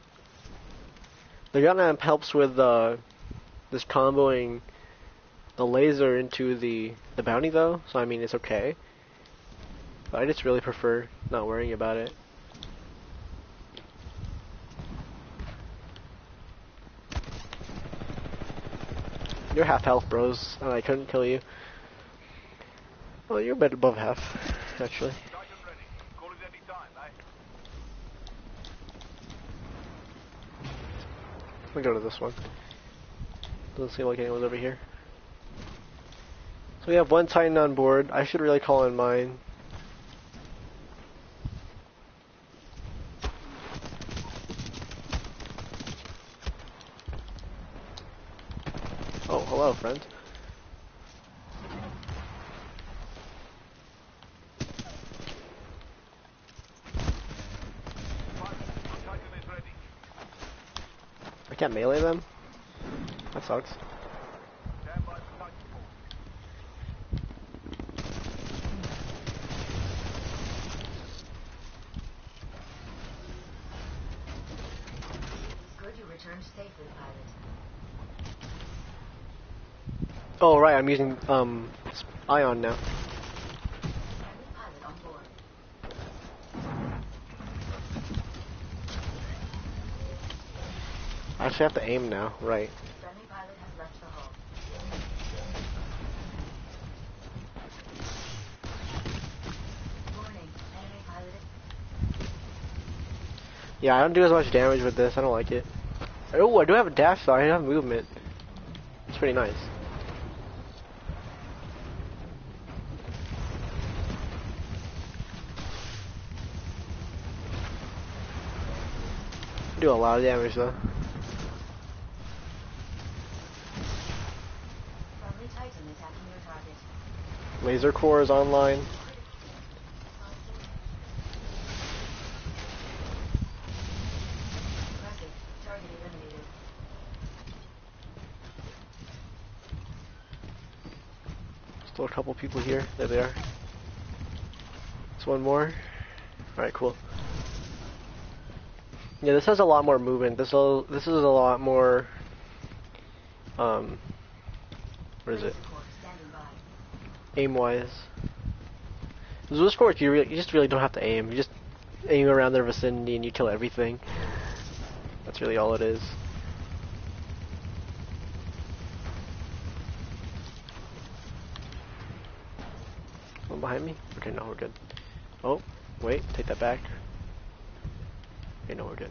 The gun amp helps with uh, this comboing the laser into the, the bounty, though, so I mean, it's okay. But I just really prefer not worrying about it. You're half health, bros, and I couldn't kill you. Well, you're a bit above half, actually. Titan ready. Call it any time, eh? We'll go to this one. Doesn't seem like anyone's over here. So we have one Titan on board. I should really call in mine. Oh, hello, friend. Titan is ready. I can't melee them? That sucks. Stand by for Titanfall. Good you returned safely, pilot. Oh, right, I'm using, um, Ion now. Friendly pilot on board. I actually have to aim now, right. Friendly pilot has left the hull. Warning, enemy pilot. Yeah, I don't do as much damage with this, I don't like it. Oh, I do have a dash though, I have movement. It's pretty nice. Do a lot of damage though. Friendly Titan attacking your target. Laser core is online. Impressive. Target eliminated. Still a couple people here. There they are. There's one more. Alright, cool. Yeah, this has a lot more movement. This will, this is a lot more um what is it? Laser core standing by. Aim wise. This course you really, you just really don't have to aim. You just aim around their vicinity and you kill everything. That's really all it is. One behind me? Okay, no, we're good. Oh, wait, take that back. Okay, no, we're good.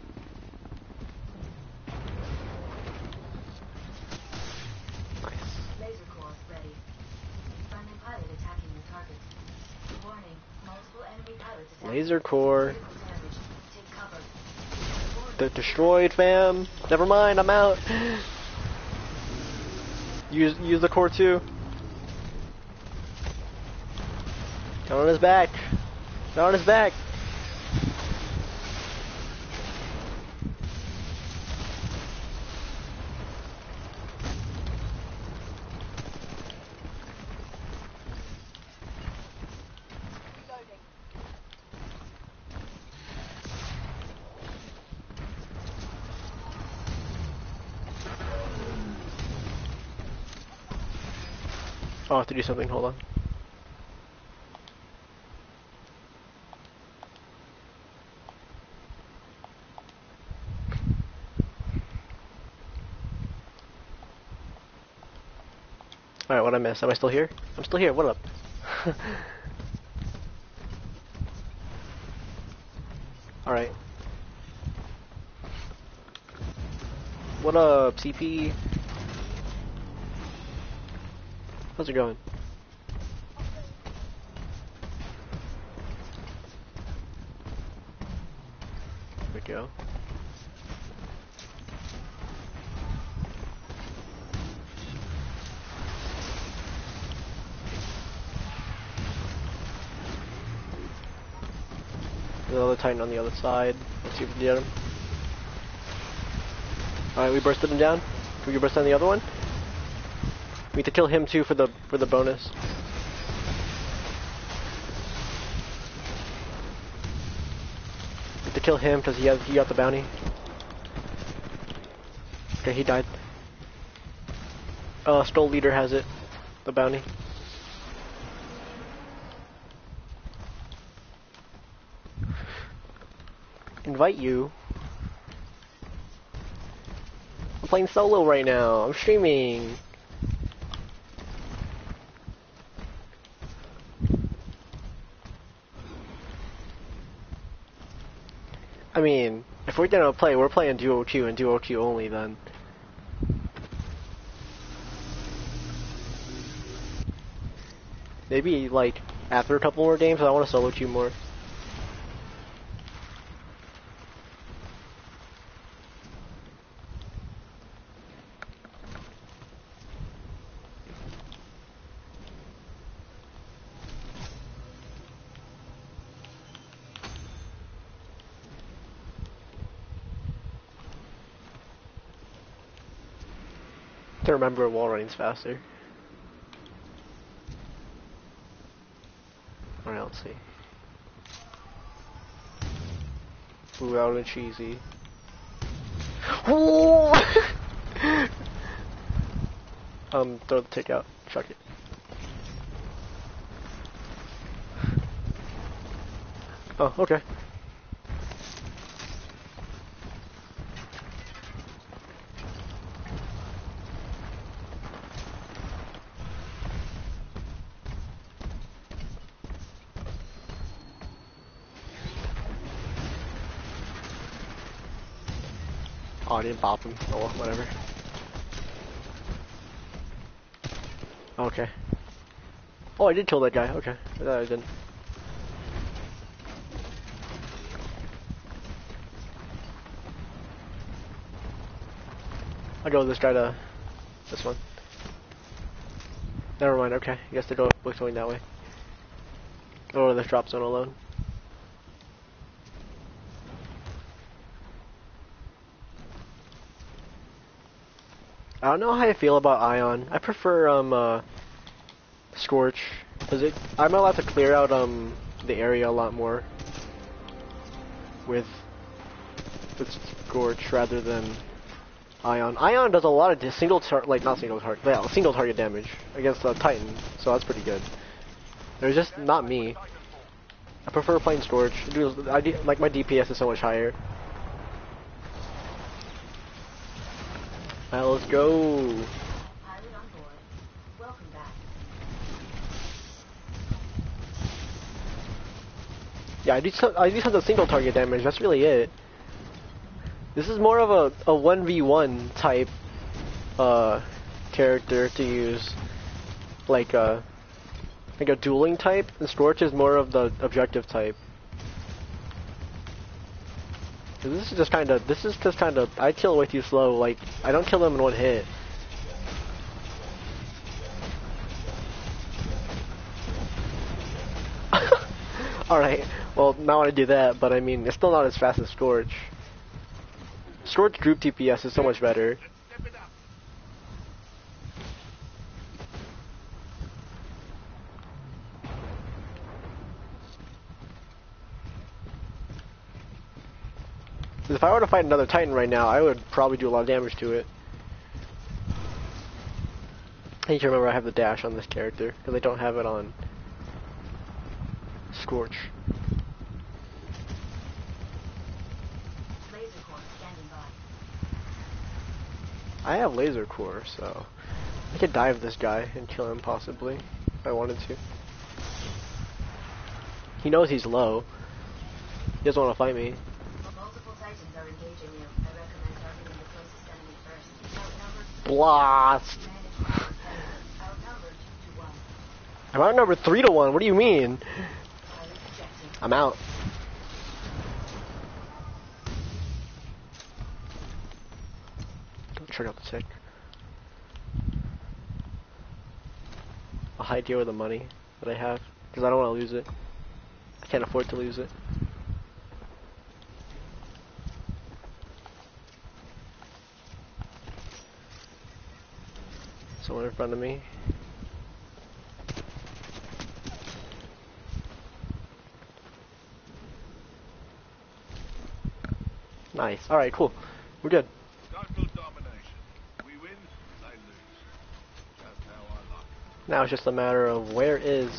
Nice. Laser core ready. Friendly pilot attacking your target. Warning, multiple enemy pilots attacking. Laser core. Critical damage. Take cover. They're destroyed, fam. Never mind, I'm out. Use use the core too. Down on his back. Down on his back. Oh, I have to do something. Hold on. Alright, what I missed? Am I still here? I'm still here. What up? Alright. What up, C P? How's it going? There we go. The other Titan on the other side. Let's see if we can get him. Alright, we bursted him down. Can we burst down the other one? We need to kill him too for the for the bonus. We need to kill him because he has he got the bounty. Okay, he died. Uh, Stole Leader has it. The bounty. Invite you. I'm playing solo right now. I'm streaming. I mean, if we're gonna play, we're playing duo queue and duo queue only then. Maybe, like, after a couple more games, I want to solo queue more. To remember wall running's faster. Alright, let's see. Ooh, out and cheesy. Ooh! um, throw the tick out. Chuck it. Oh, okay. Oh, I didn't bop him. Oh well, whatever. Okay. Oh, I did kill that guy. Okay. I thought I didn't. I'll go with this guy to this one. Never mind, okay. I guess they go both going that way. Or this drop zone alone. I don't know how I feel about Ion. I prefer um uh Scorch, cause it I'm allowed to clear out um the area a lot more with with Scorch rather than Ion. Ion does a lot of single tar like not single target, yeah, single target damage against the Titan, so that's pretty good. There's just not me. I prefer playing Scorch. I do, like my D P S is so much higher. Alright, let's go. Pilot on board. Welcome back. Yeah, I do some, I do some single target damage. That's really it. This is more of a a one v one type uh character to use, like a like a dueling type. And Scorch is more of the objective type. This is just kind of, this is just kind of, I kill way too slow, like, I don't kill them in one hit. Alright, well, now I want to do that, but I mean, it's still not as fast as Scorch. Scorch group T P S is so much better. If I were to fight another Titan right now, I would probably do a lot of damage to it. I need to remember I have the dash on this character, because I don't have it on Scorch. Laser core standing by. I have laser core, so I could dive this guy and kill him possibly, if I wanted to. He knows he's low. He doesn't want to fight me. Multiple Titans are engaging you. I recommend targeting the closest enemy first. Outnumbered. Blast! Outnumbered two to one. I'm outnumbered three to one. What do you mean? Pilot ejected. I'm out. Check out the tick. I'll hide here with the money that I have, because I don't want to lose it. I can't afford to lose it. someone in front of me. Nice. Alright, cool. We're good. Total domination. We win, they lose. Just how I like it. Now it's just a matter of where is...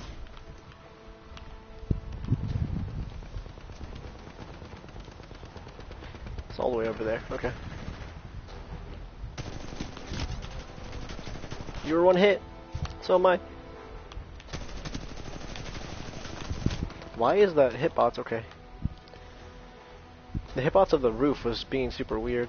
It's all the way over there. Okay. You were one hit. So am I. Why is that hitbox okay? The hitbox of the roof was being super weird.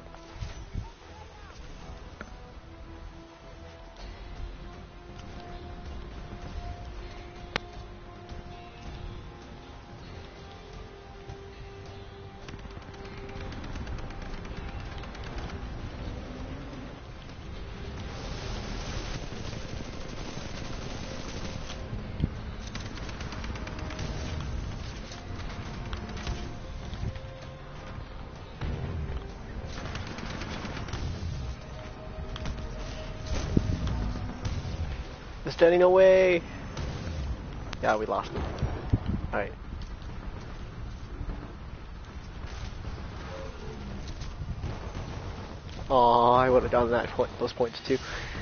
It's getting away. Yeah, we lost him. Alright. Oh, I would have gotten that point, those points too.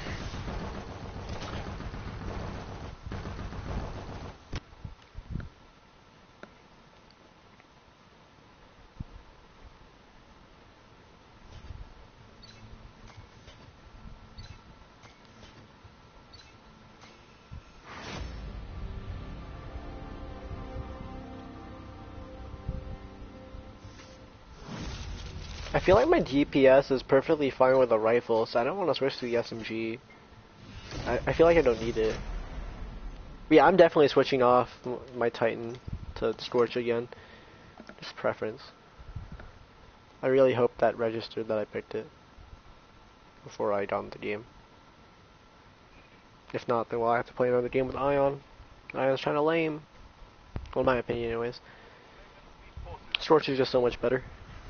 I feel like my D P S is perfectly fine with a rifle, so I don't want to switch to the S M G. I, I feel like I don't need it. But yeah, I'm definitely switching off my Titan to Scorch again. Just preference. I really hope that registered that I picked it before I got in the game. If not, then we'll have to play another game with Ion. Ion's kinda lame. Well, in my opinion anyways. Scorch is just so much better.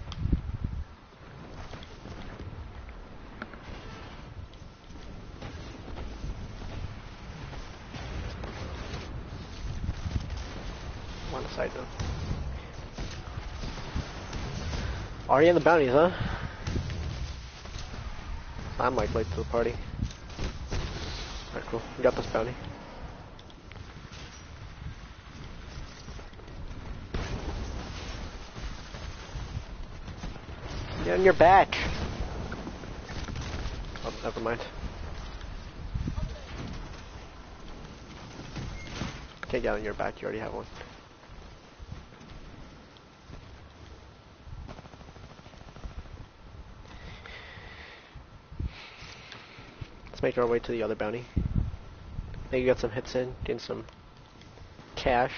On the side though. Already in the bounties, huh? I'm like late to the party. Alright, cool. We got this bounty. Get on your back! Oh, never mind. Can't get on your back, you already have one. Let's make our way to the other bounty. Maybe get some hits in, gain some cash.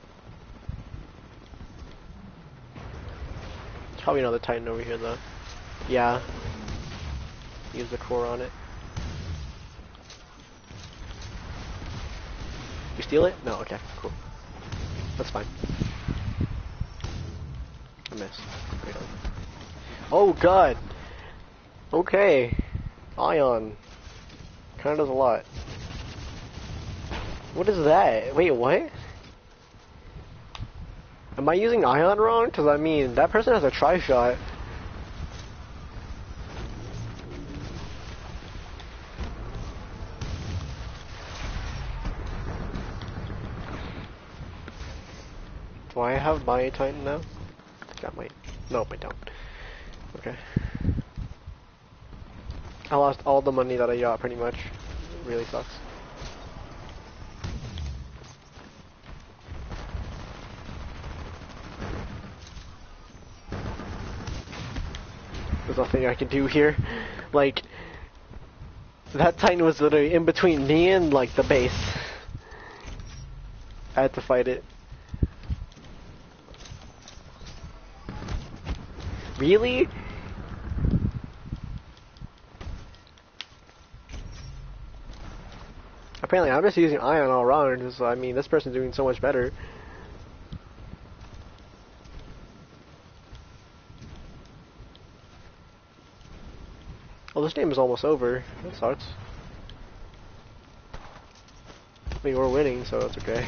There's probably another Titan over here though. Yeah. Use the core on it. You steal it? No, okay, cool. That's fine. I missed. Wait on. Oh god! Okay. Ion. Kinda does a lot. What is that? Wait, what? Am I using Ion wrong? Because I mean, that person has a tri-shot. Do I have my Titan now? I think I might. Nope, I don't. Okay. I lost all the money that I got, pretty much. It really sucks. There's nothing I can do here. Like, that Titan was literally in between me and, like, the base. I had to fight it. Really? Apparently I'm just using Ion all around, so I mean, this person's doing so much better. Well, this game is almost over. That sucks. I mean, we're winning, so it's okay.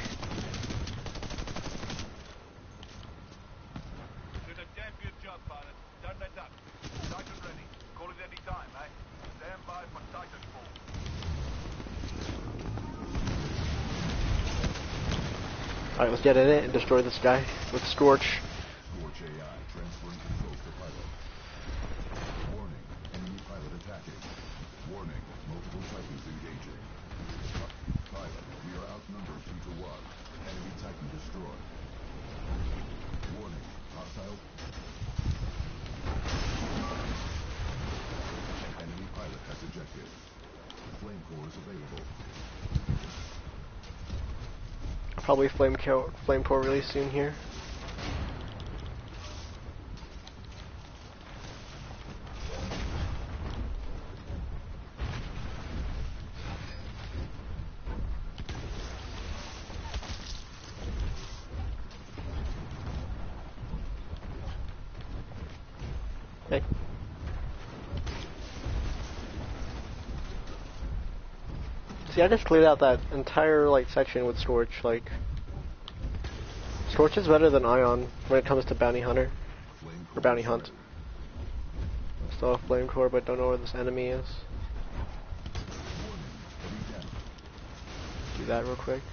Did a damn good job, pilot. Don't let up. Titan ready. Call it any time, eh? Stand by for Titanfall. Alright, let's get in it and destroy this guy with Scorch. Scorch A I transferring controls to pilot. Warning, enemy pilot attacking. Warning, multiple Titans engaging. Pilot, we are outnumbered two to one. Enemy Titan destroyed. Warning, hostile. Enemy pilot has ejected. Flame core is available. Probably flame co flame core really soon here. Hey. See, I just cleared out that entire like section with Scorch. Like, Scorch is better than Ion when it comes to bounty hunter or bounty hunt. Still have flame core, but don't know where this enemy is. Do that real quick.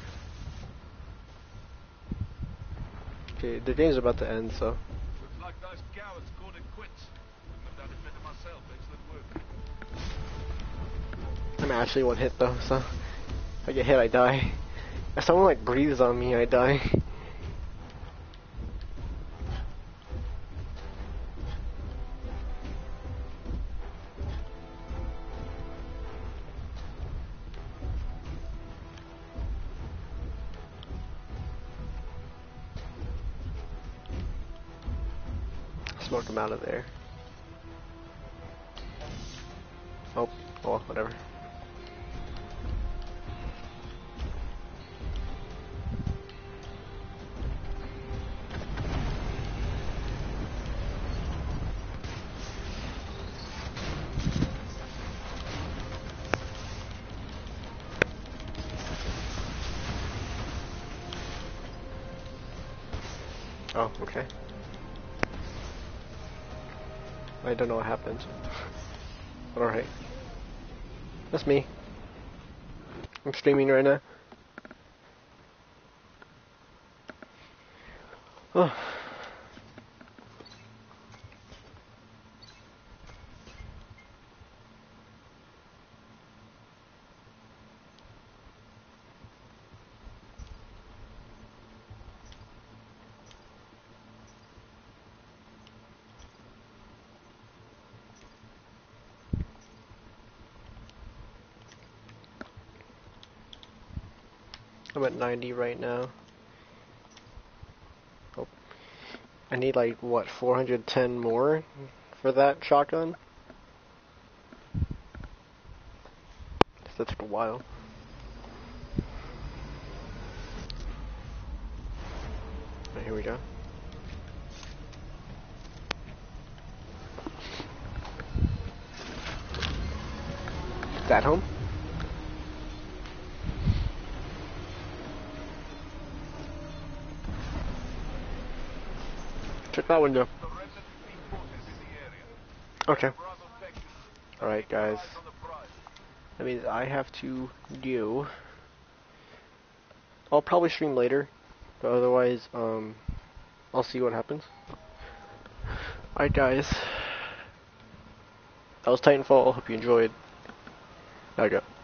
Okay, the game's about to end, so. Looks like those cowards called it quits. Wouldn't have done it better myself. Excellent work. I'm actually one hit though, so if I get hit, I die. If someone like breathes on me, I die. Smoke him out of there. Oh, well, whatever. Oh, okay. I don't know what happened. But alright. That's me. I'm streaming right now. Oh. I'm at ninety right now. Oh. I need like, what, four hundred ten more for that shotgun? That took a while. Right, here we go. Is that home? Check that window. Okay. Alright, guys. That means I have to go. I'll probably stream later, but otherwise, um, I'll see what happens. Alright, guys. That was Titanfall. Hope you enjoyed. Now I go.